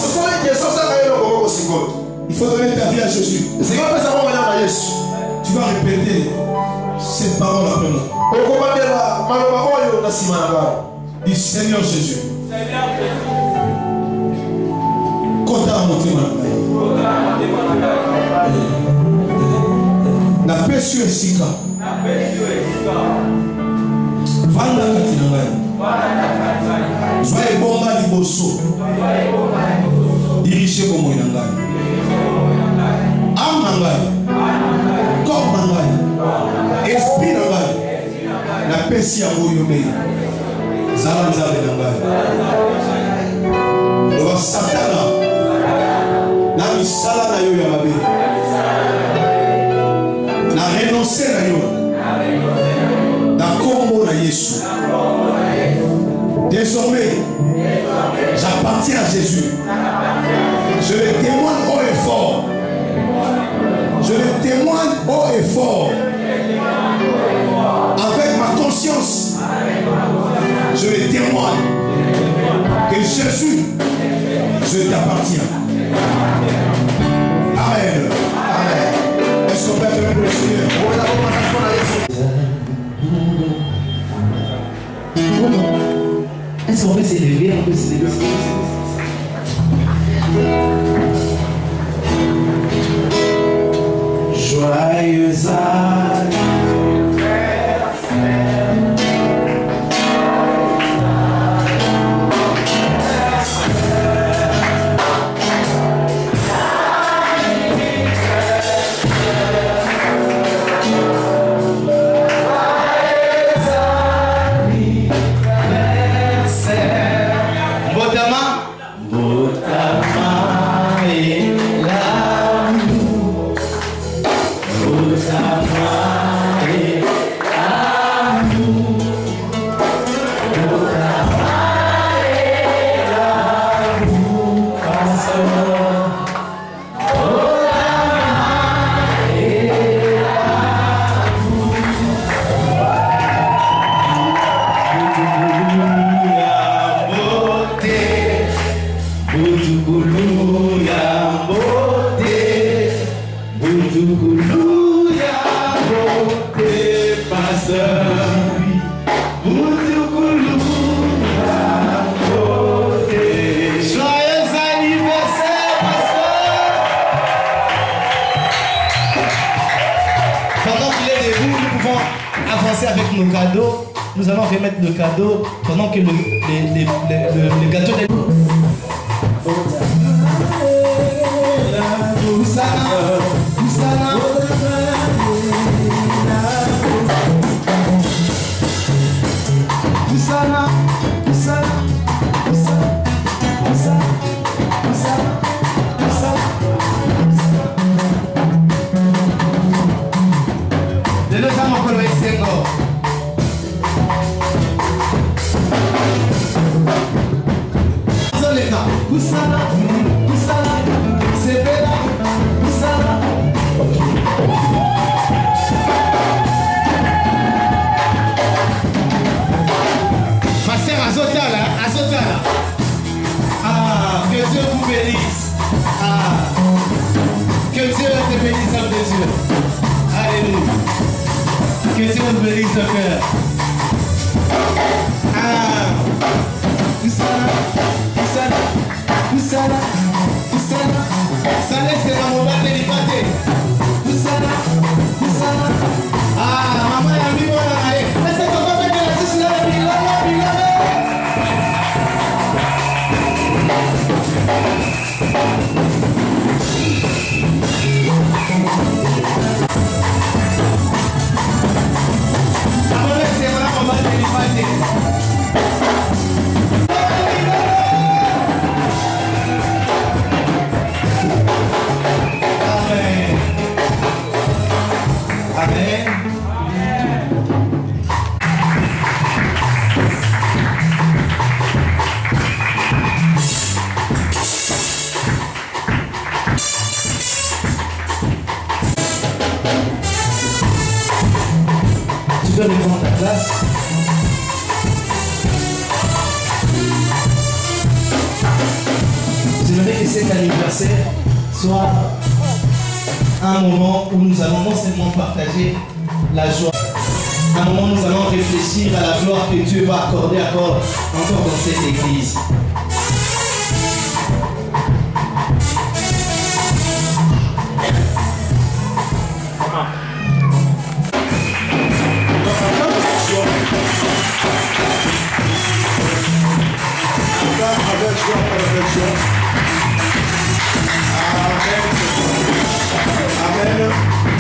Il faut donner ta vie à Jésus. Tu vas répéter cette parole après moi. Dis Seigneur Jésus. Na pesio esika. Vanda katina ngai. Zwa ebonga liboso. Dirige bomoi na ngai. Âme na ngai. Corps na ngai. Esprit na ngai. Na pesi yango yomei. Zala nzambe na ngai. Loba Satana. Na misala na yo ya mabe. Na renoncer na yo. Na kombo na Yesu. Désormais, j'appartiens à Jésus. Je le témoigne haut et fort. Je le témoigne haut et fort. Avec ma conscience, je le témoigne que Jésus, je t'appartiens. Amen. Amen. Est-ce qu'on peut acclamer pour le Seigneur? Est-ce Est-ce qu'on peut s'élever? On peut s'élever. Joyeux avec nos cadeaux, nous allons remettre le cadeau pendant que le gâteau est... Que Dieu nous bénisse le cœur. Salé, c'est la moment de l'hypothèque. Maman, il a mis mon oreille. Est-ce que tu vas mettre la suce là? Tu peux reprendre ta place. J'aimerais que cet anniversaire soit un moment où nous allons non seulement partager la joie, un moment où nous allons réfléchir à la gloire que Dieu va accorder encore dans cette église. Amen.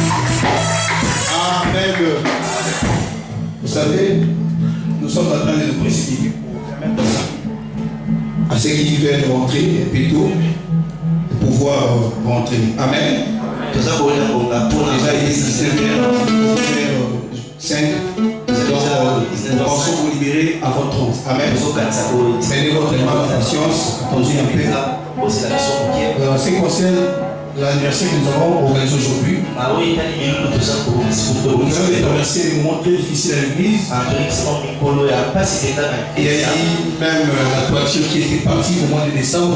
Amen. Vous savez, nous sommes en train de nous précipiter pour permettre à ceux qui veulent rentrer plutôt de pouvoir rentrer. Amen. Déjà, il est 19h05. Nous pensons vous libérer avant 30. Amen. Prenez votre mal de conscience. Attendez un peu. En ce qui concerne l'anniversaire que nous avons organisé aujourd'hui, nous allons traverser des moments très difficiles à l'église. Il y a eu même la toiture qui était partie au mois de décembre.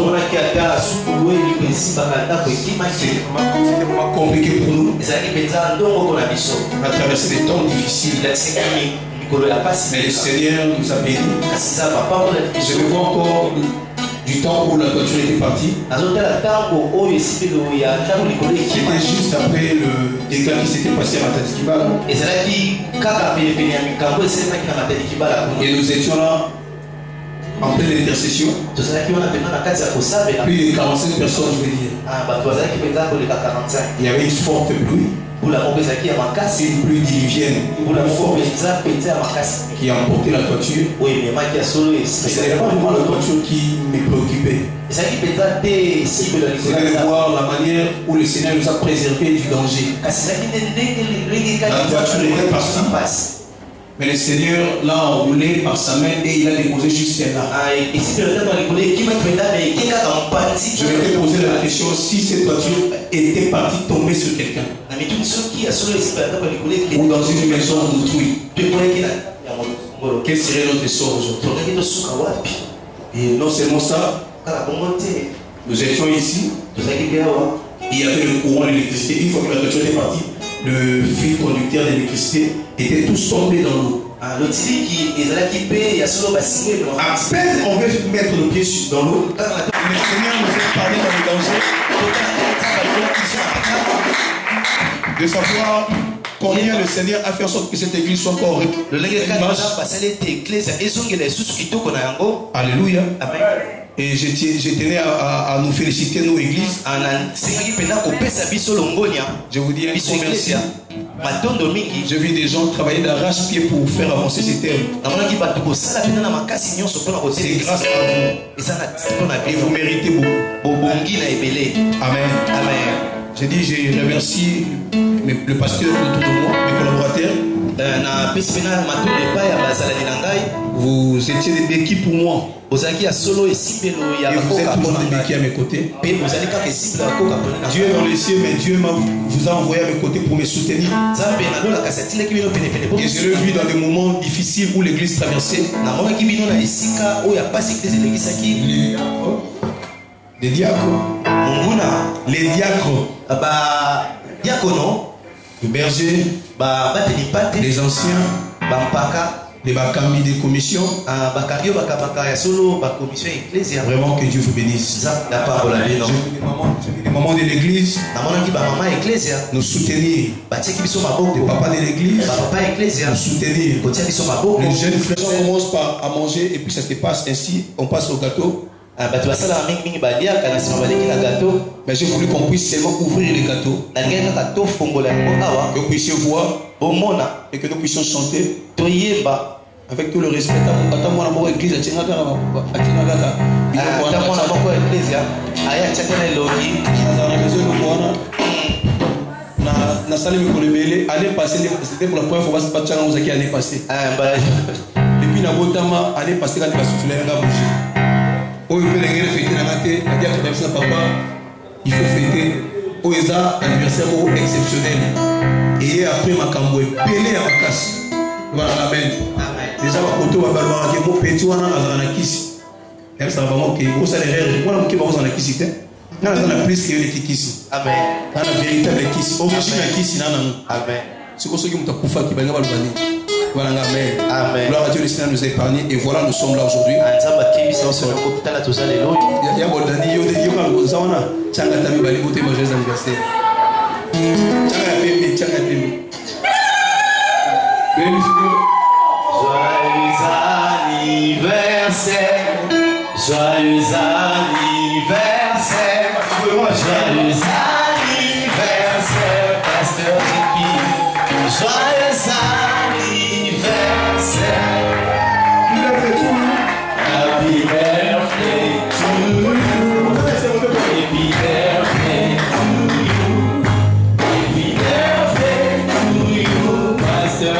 C'était vraiment compliqué pour nous. On a traversé des temps difficiles. Mais le Seigneur nous a bénis. Je me vois encore du temps où la toiture était partie. C'était juste après le dégât qui s'était passé à Matadi Kibala. Et nous étions là en pleine intercession. Plus de 45 personnes, je veux dire. Il y avait une forte pluie. Une pluie diluvienne qui a emporté la toiture. Mais ce n'est pas vraiment la toiture qui me préoccupait. C'était de voir la manière où le Seigneur nous a préservés du danger. La toiture était partie. Mais le Seigneur l'a enroulé par sa main et il a déposé jusqu'à là. Je m'étais posé la question si cette voiture était partie tomber sur quelqu'un ou dans une maison d'autrui. Quel serait notre sort aujourd'hui? Et non seulement ça, nous étions ici, il y avait le courant d'électricité. Une fois que la voiture était partie, le fil conducteur d'électricité était tous tombés dans l'eau. À peine on veut mettre le pied dans l'eau, le Seigneur nous fait parler dans le danger de savoir combien le Seigneur a fait en sorte que cette église soit encore Alléluia. Et je tenais à nous féliciter, nos églises. Je vous dis un grand merci. J'ai vu des gens travailler d'arrache-pied pour faire avancer ces termes. C'est grâce à vous. Et vous méritez beaucoup. Amen. J'ai dit, je remercie le pasteur autour de moi, mes collaborateurs. Vous étiez des béquilles pour moi. Et vous êtes toujours des béquilles à mes côtés. Dieu est dans les cieux, mais Dieu vous a envoyé à mes côtés pour me soutenir. Et je l'ai vu dans des moments difficiles où l'église traversait. Les diacres. Les diacres. Les bergers. Les anciens. Les bakami des commissions. Vraiment que Dieu vous bénisse. Les mamans de l'église nous soutenir. Les papas de l'église nous soutenir. Les jeunes frères commencent à manger et puis ça se passe ainsi. On passe au gâteau. Mais j'ai voulu qu'on puisse seulement ouvrir les gâteaux. Que vous puissiez voir et que nous puissions chanter avec tout le respect. L'année passée, c'était pour la première fois que l'année passée. Depuis la Botama, l'année passée, quand il va souffler, il va bouger. Il faut fêter un anniversaire exceptionnel. Et après ma camboué, pelé à ma casse. Voilà, amen. Déjà, ma photo va valoir que mon petit wana a un kiss. Elle ça va manquer. Vous savez, moi, je vais en kiss. Non, on a plus que les kiss. Amen. On a la véritable kiss. Origine à kiss, amen. C'est pour ça que nous avons fait qui va nous donner. Voilà, amen. Amen. Gloire à Dieu, le Seigneur nous a épargnés. Et voilà, nous sommes là aujourd'hui. Il y a Bodani, il y a Zawana. Tchanga Tami Bali, vous êtes joyeux anniversaire. Tchanga Pembe, Tchanga Pembe. Joyeux anniversaire. Joyeux anniversaire. Joyeux anniversaire, Pasteur Jipi. Joyeux anniversaire. Happy birthday to you. Happy birthday to you. Happy birthday to you, Pastor.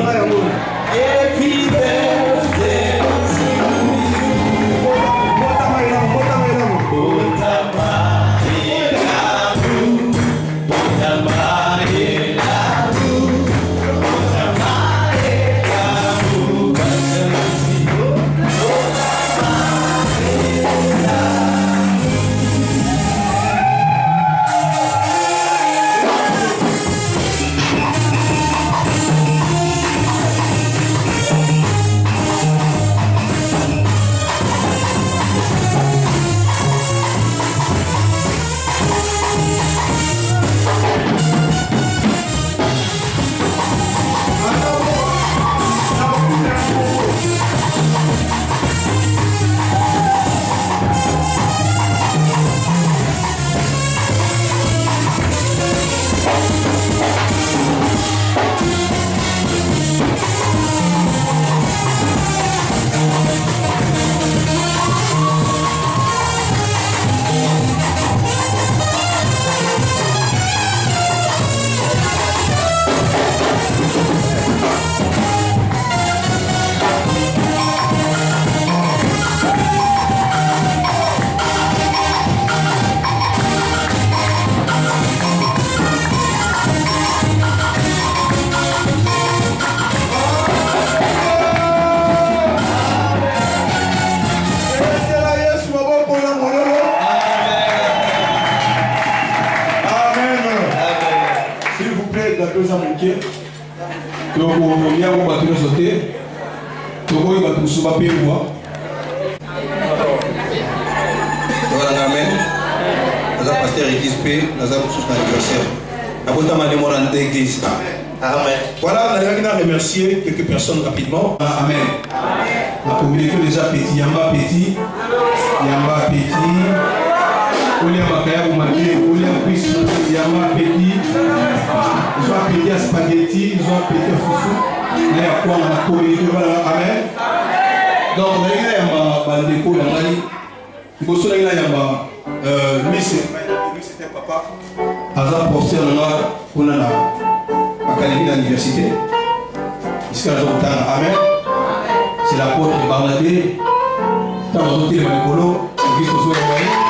Happy birthday to you. moké. Donc, il y a un bateau sauté. Togo, il va tout souba payer moi. Amen. Nous avons pasteur Église P, nous avons tous l'anniversaire. Nous avons demandé l'église. Amen. Voilà, nous allons remercier quelques personnes rapidement. Amen. La communauté déjà petit, Yamba petit, Yamba petit, Olia Makaya Boumadi, Olia Chris, Yamba petit, ils ont petit à spaghetti, ils ont petit à foufou. Là, il y a quoi dans la communauté? Amen. Donc, nous allons dire que lui c'était papa. Azar professeur on a l'académie d'université. Jusqu'à la Amen. C'est l'apôtre de Barnabé. Dans le hôtel de Manicolo, l'église de Zoé.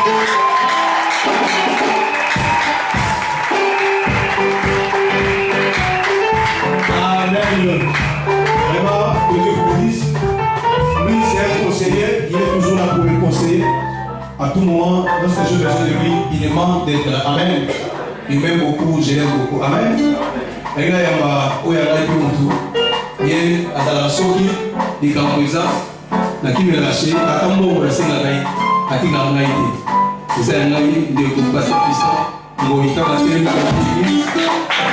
Amen. Vraiment, que Dieu vous dise. Lui, c'est un conseiller. Il est toujours là pour me conseiller. À tout moment, lorsque j'ai besoin de lui, il demande d'être là. Amen. Il m'aime beaucoup, je l'aime beaucoup. Amen. Et là, il y a un peu de tout. Il y a un soki, il y a un président, il y a un lâché, il y a un mot, il y a un gaïté. Et ça, il y a un gaïté, il y a un passer puissant. Il y a un passer puissant.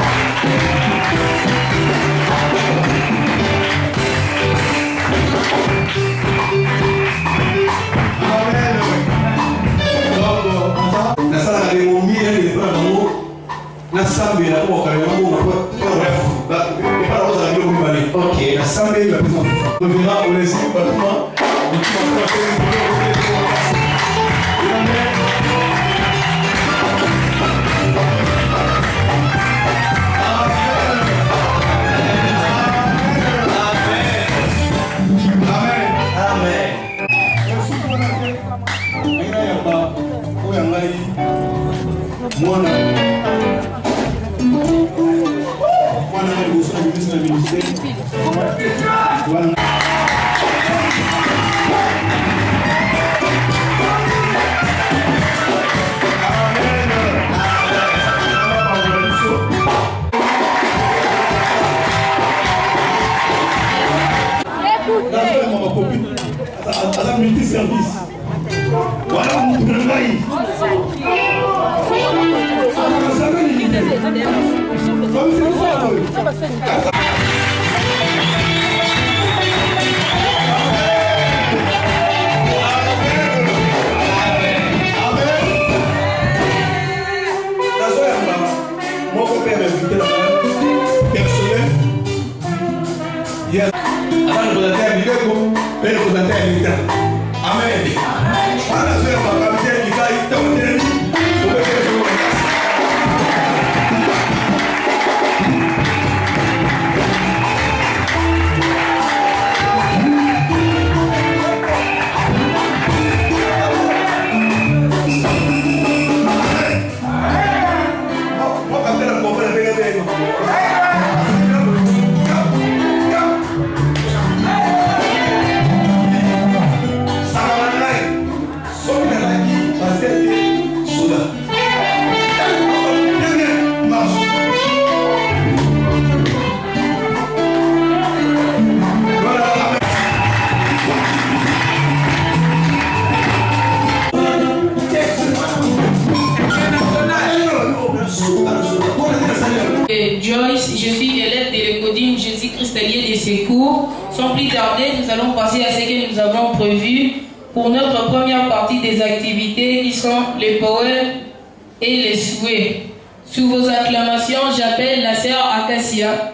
Joyce, je suis élève de l'école Jésus-Christ allié des secours. Sans plus tarder, nous allons passer à ce que nous avons prévu pour notre première partie des activités qui sont les poèmes et les souhaits. Sous vos acclamations, j'appelle la sœur Acacia.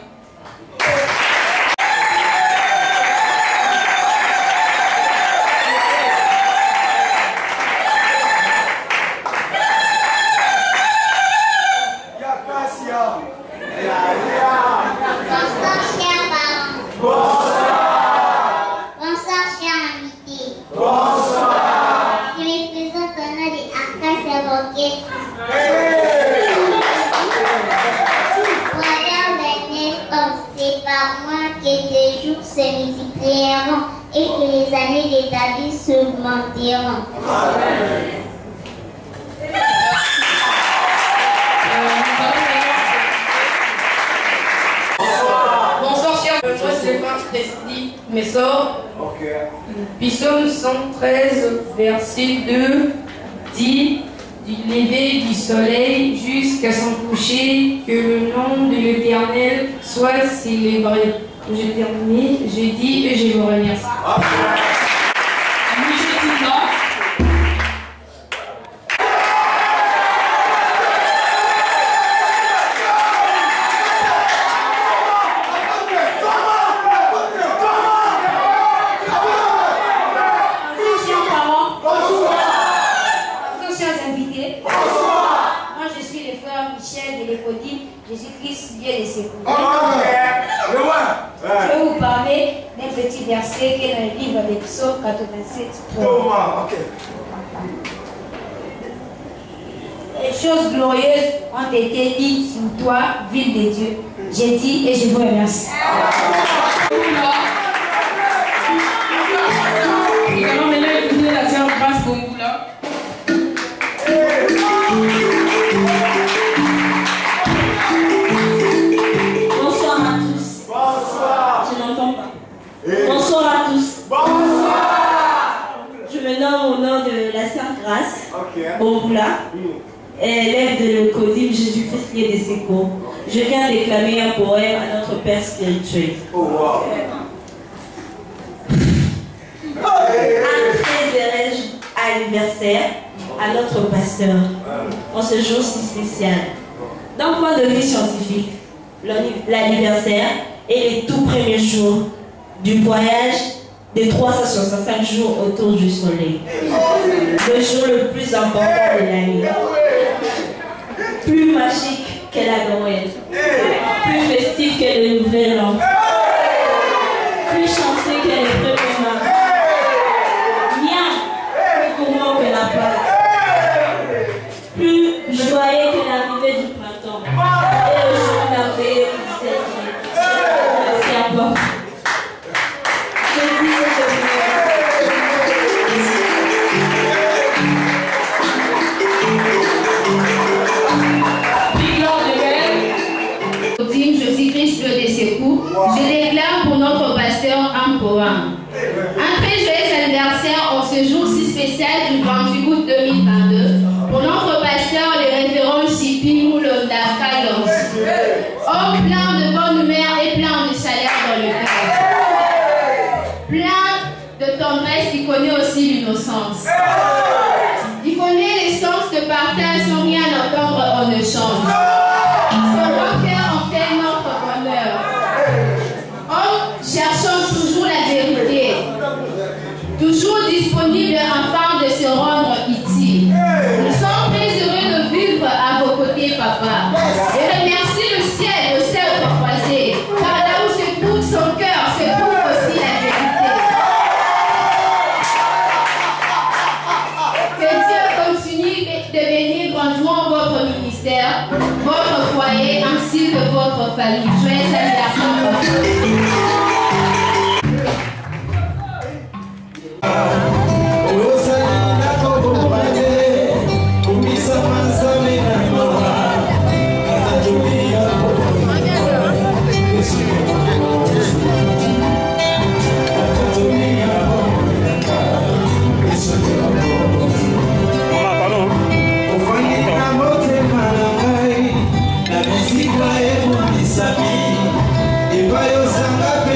Et que les années de ta vie s'augmenteront. Amen. mes sorts. Psaume 113, verset 2 dit: du lever du soleil jusqu'à son coucher, que le nom de l'Éternel soit célébré. J'ai terminé, j'ai dit et je vous remercie. Jésus-Christ, Dieu de secours. Je vais vous parler d'un petit verset qui est dans le livre des Psaumes 87. Les choses glorieuses ont été dites sur toi, ville de Dieu. J'ai dit et je vous remercie. Nous allons maintenant écouter la sœur Grâce Bongoula. Bonsoir à tous. Bonsoir. Je n'entends pas. Bonsoir à tous. Bonsoir. Je me nomme au nom de la sœur Grâce Bongoula, élève de l'Eucodim Jésus-Christ qui est de secours. Je viens déclamer un poème à notre Père spirituel. Un très anniversaire à notre pasteur en ce jour si spécial. D'un point de vue scientifique, l'anniversaire est les tout premiers jours du voyage des 365 jours autour du soleil. Le jour le plus important de l'année. Plus magique que la Noël. Plus festif que le Nouvel An. Plus chanceux que les premiers mois. Bien plus gourmand que la Pâque. Plus joyeux que l'arrivée du printemps. Et le jour merveilleux du 7 mai. Merci à toi. Jésus-Christ, Dieu de secours, je déclare pour notre pasteur un poème. Un très joyeux anniversaire en ce jour si spécial du 28 août 2022 pour notre pasteur, le révérend Chipi Moulonda Kagos. Homme plein de bonne humeur et plein de chaleur dans le cœur. Plein de tendresse qui connaît aussi l'innocence. Il connaît les sens de partage sans rien entendre en échange. Son bon cœur en fait notre bonheur. Homme cherchant toujours la vérité, toujours disponible afin de se rendre utile. Nous sommes très heureux de vivre à vos côtés, papa. Et remercie le ciel, au cercle croisé, car là où se trouve son cœur, se trouve aussi la vérité. Que Dieu continue de bénir grandement votre ministère, votre foyer ainsi que votre famille. Joyeux anniversaire. Sabi, e vai usando a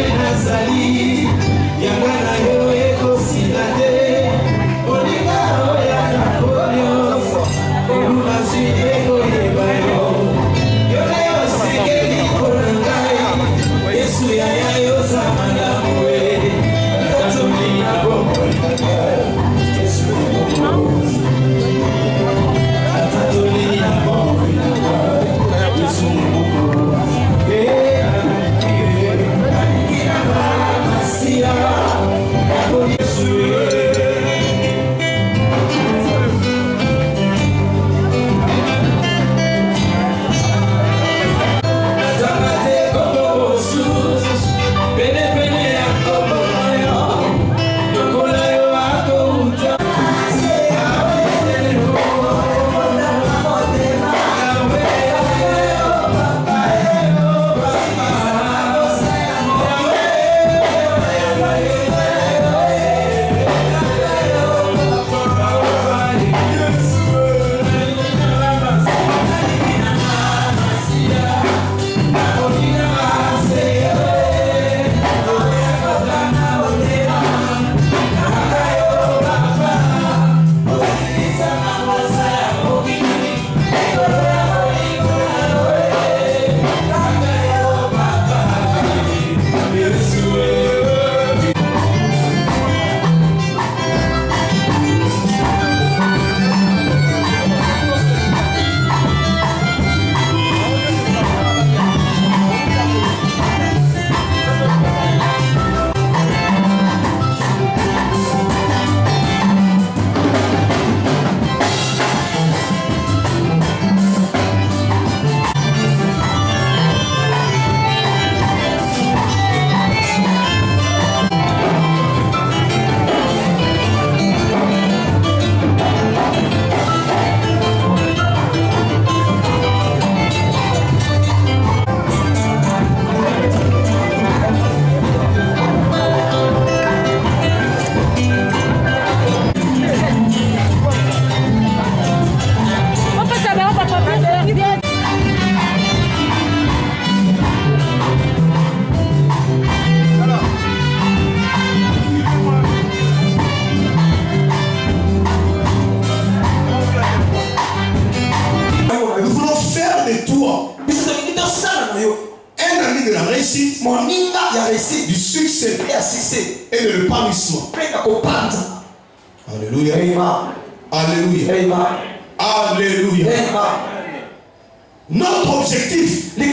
réussite, du succès et de l'épanouissement. Alléluia. Alléluia. Alléluia. Notre objectif est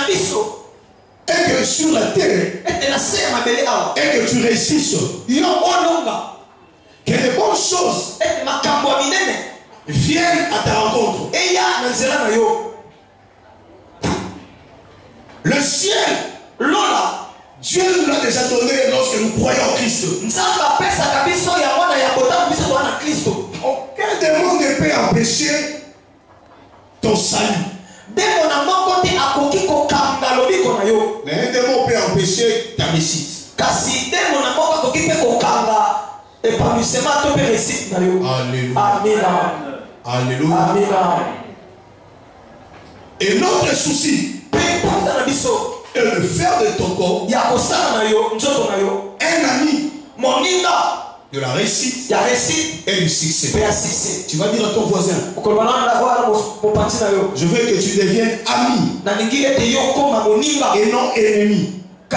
que sur la terre, et que tu réussisses, que les bonnes choses viennent à ta rencontre. Le ciel, Dieu nous l'a déjà donné lorsque nous croyons en Christ. Aucun démon ne peut empêcher ton salut. Mais un démon peut empêcher ta réussite. Alléluia. Alléluia. Et notre souci est de faire de ton corps un ami de la réussite et du succès. Tu vas dire à ton voisin, je veux que tu deviennes ami et non ennemi.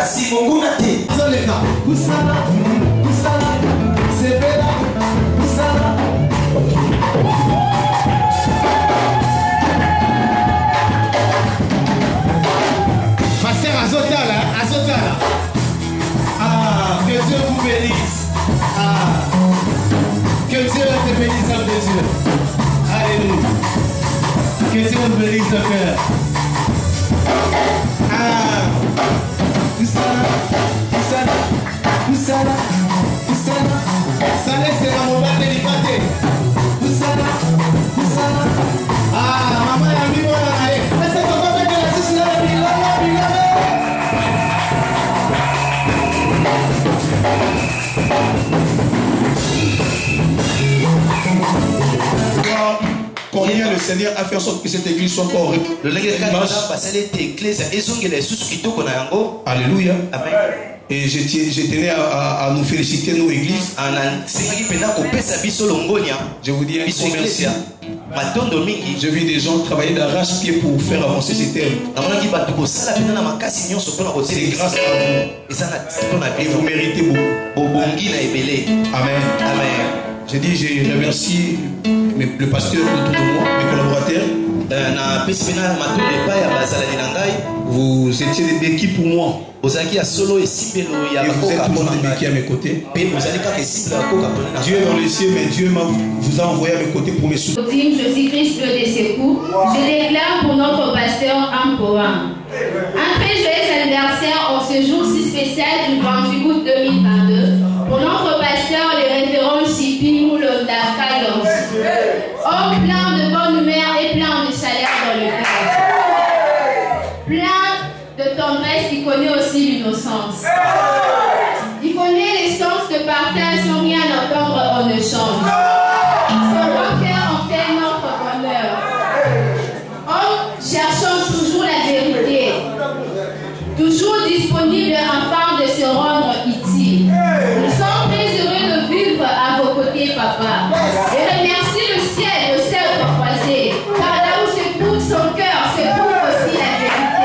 Pasteur Azotala. Ah, que Dieu vous bénisse. Ah, que Dieu te bénisse, homme de Dieu. Alléluia. Que Dieu vous bénisse le cœur. Ah, Poussana. Ça laisse la mobile délicate. Poussana. Ah, maman, la vie, voilà. Est-ce que tu vas mettre la sauce là, combien le Seigneur a fait en sorte que cette église soit encore Alléluia. Amen. Et je tenais à nous féliciter, nos églises. Je vous dis un grand merci. Je vis des gens travailler d'arrache-pied pour faire avancer ces termes. C'est grâce à vous. Et vous méritez beaucoup. Amen. Je remercie le pasteur autour de moi, mes collaborateurs. Vous étiez des béquilles pour moi. Et vous êtes toujours des béquilles à mes côtés. Dieu est dans les cieux, mais Dieu vous a envoyé à mes côtés pour mes soutenir. Jésus-Christ, Dieu des secours, je déclare pour notre pasteur Amporan. Un très joyeux anniversaire en ce jour si spécial du 28 août 2022 pour notre pasteur, le révérend Chipi Moulonda Kalons. Homme plein de bonne humeur et plein de chaleur dans le cœur. Plein de tendresse, il connaît aussi l'innocence. Il connaît les sens de partage sans rien entendre, on ne change. Son bon cœur en fait notre bonheur. Homme cherchant toujours la vérité, toujours disponible afin de se rendre utile. Nous sommes très heureux de vivre à vos côtés, papa. Et remercie le ciel de s'être croisé, car là où se trouve son cœur, se trouve aussi la vérité.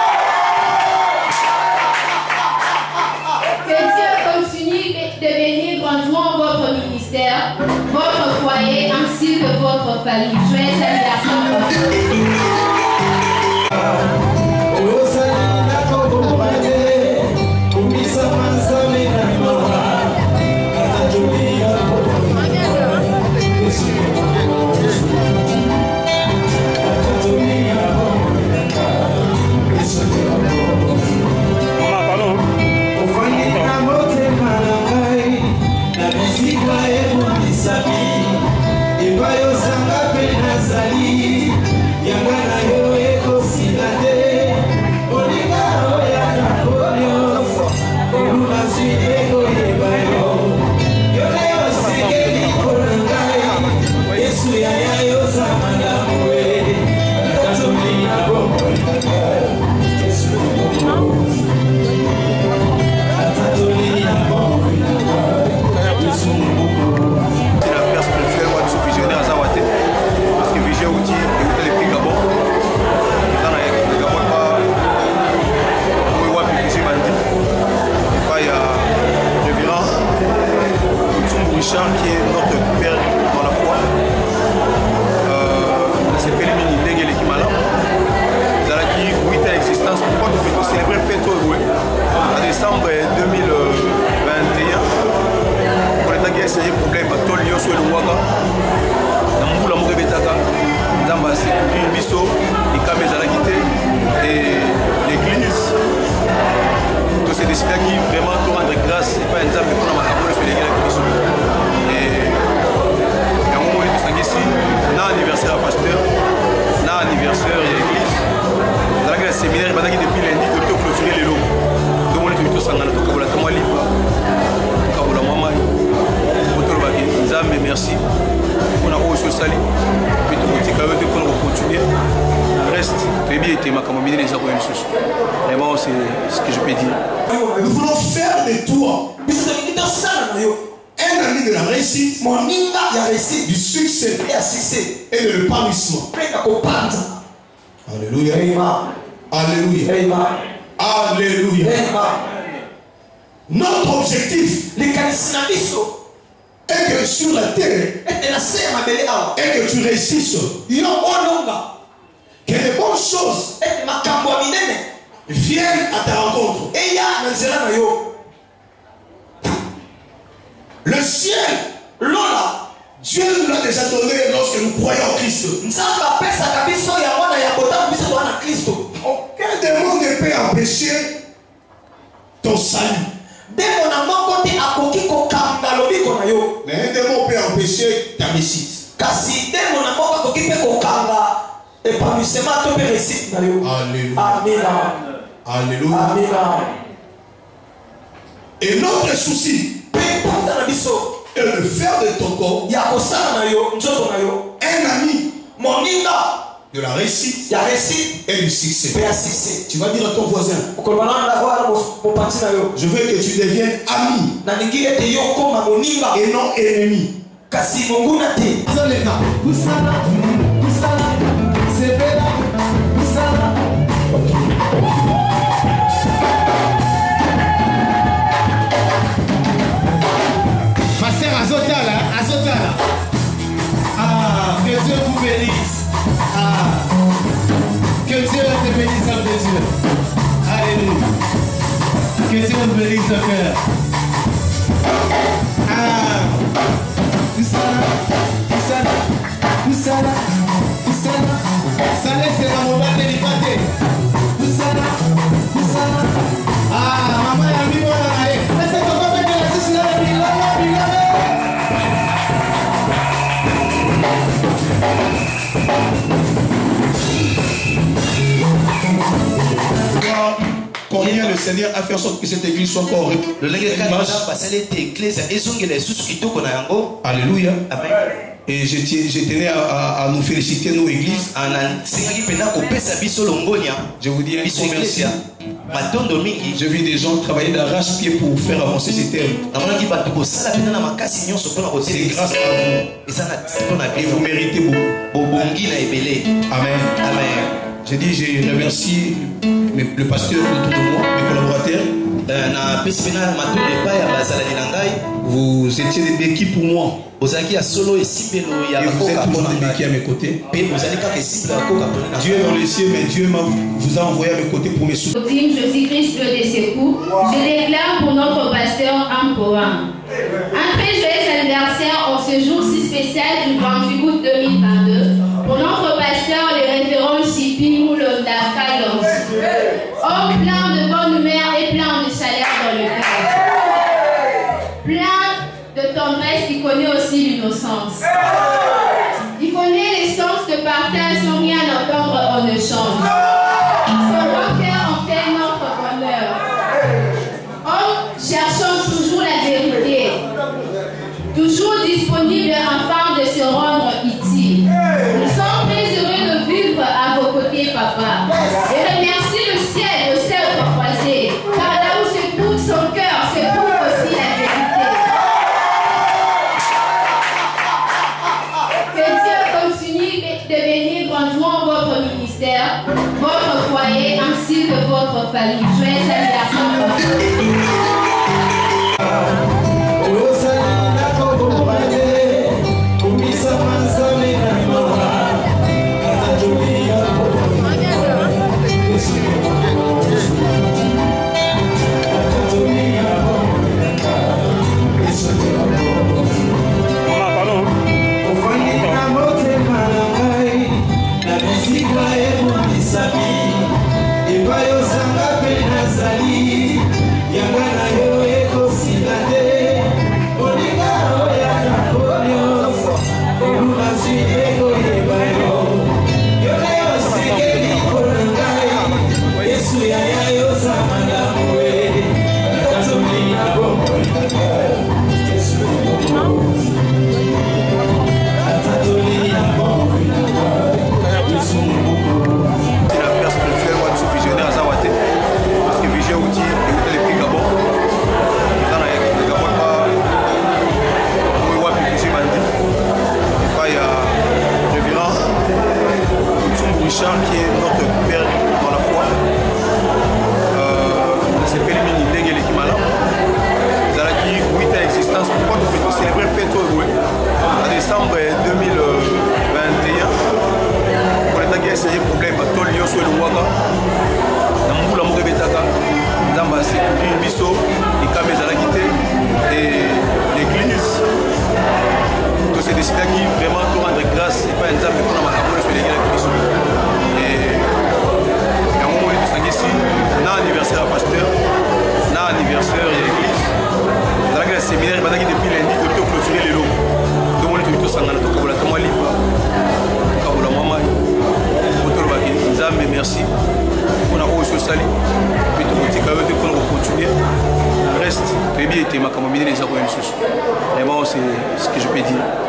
Que Dieu continue de bénir grandement votre ministère, votre foyer ainsi que votre famille. Joyeux anniversaire. C'est la place préférée de ce visionnaire à Zawate. Parce que Vision Outil, et vous allez plus Gabon. que je peux dire. Nous voulons faire de toi un ami de la réussite, du succès et de l'épanouissement. Alléluia. Alléluia. Alléluia. Notre objectif est que sur la terre, et que tu réussisses, que les bonnes choses viennent à ta rencontre. Le ciel, Dieu nous l'a déjà donné lorsque nous croyons en Christ. Aucun démon ne peut empêcher ton salut. Mais un démon peut empêcher ta réussite. Alléluia. Alléluia. Et notre souci est de faire de ton corps un ami de la réussite et du succès. Tu vas dire à ton voisin, je veux que tu deviennes ami et non ennemi. Pasteur Azotala. Ah, que Dieu vous bénisse. Ah, que Dieu te bénisse, homme de Dieu. Alléluia. Que Dieu vous bénisse le cœur. Ah, Poussala. Ça laisse la mobile délicate. Poussala. Ah, maman, il y a mis moi là. Est-ce que tu vas mettre la cisse là? Combien le Seigneur a fait en sorte que cette église soit encore Alléluia. Amen. Et je tenais à nous féliciter, nos églises. Je vous dis un grand merci. J'ai vu des gens travailler d'arrache-pied pour faire avancer ces termes. C'est grâce à vous. Et vous méritez beaucoup. Amen. J'ai dit, j'ai remercié le pasteur autour de moi, mes collaborateurs. Vous étiez des béquilles pour moi. Et vous êtes toujours des béquilles à mes côtés. Dieu est dans les cieux, mais Dieu vous a envoyé à mes côtés pour mes soutenir. Jésus-Christ, Dieu de secours, je déclare pour notre pasteur Amporan. Un très joyeux anniversaire en ce jour si spécial du 28 août 2022 pour notre pasteur, le révérend Chipi Moulonda Kalons. Homme plein de bonne humeur et plein de chaleur dans le cœur. Plein de tendresse qui connaît aussi l'innocence. Il connaît les sens de partage sans rien entendre en échange. Son bon cœur en fait notre bonheur. Homme cherchant toujours la vérité. Toujours disponible afin de se rendre utile. Nous sommes très heureux de vivre à vos côtés, papa. Et remercie le ciel de cette croisée. Car là où se trouve son cœur, se trouve aussi la vérité. Que Dieu continue de bénir grandement votre ministère, votre foyer ainsi que votre famille. Joyeux anniversaire. Yanga na yo ekosila te. décidaki vraiment de rendre grâce et pas un exemple pour ma caméra sur les gars et quand on est tous ici na anniversaire à pasteur na anniversaire à l'église dans le séminaire badaki depuis lundi tout le clôturer les lots donc on est tous sangana to kabola kamwa lipa kabola mama autour baki nzambe merci on a reçu sali puis tout petit cadeau de pour continuer le reste très bien été ma caméra les amis vraiment c'est ce que je peux dire.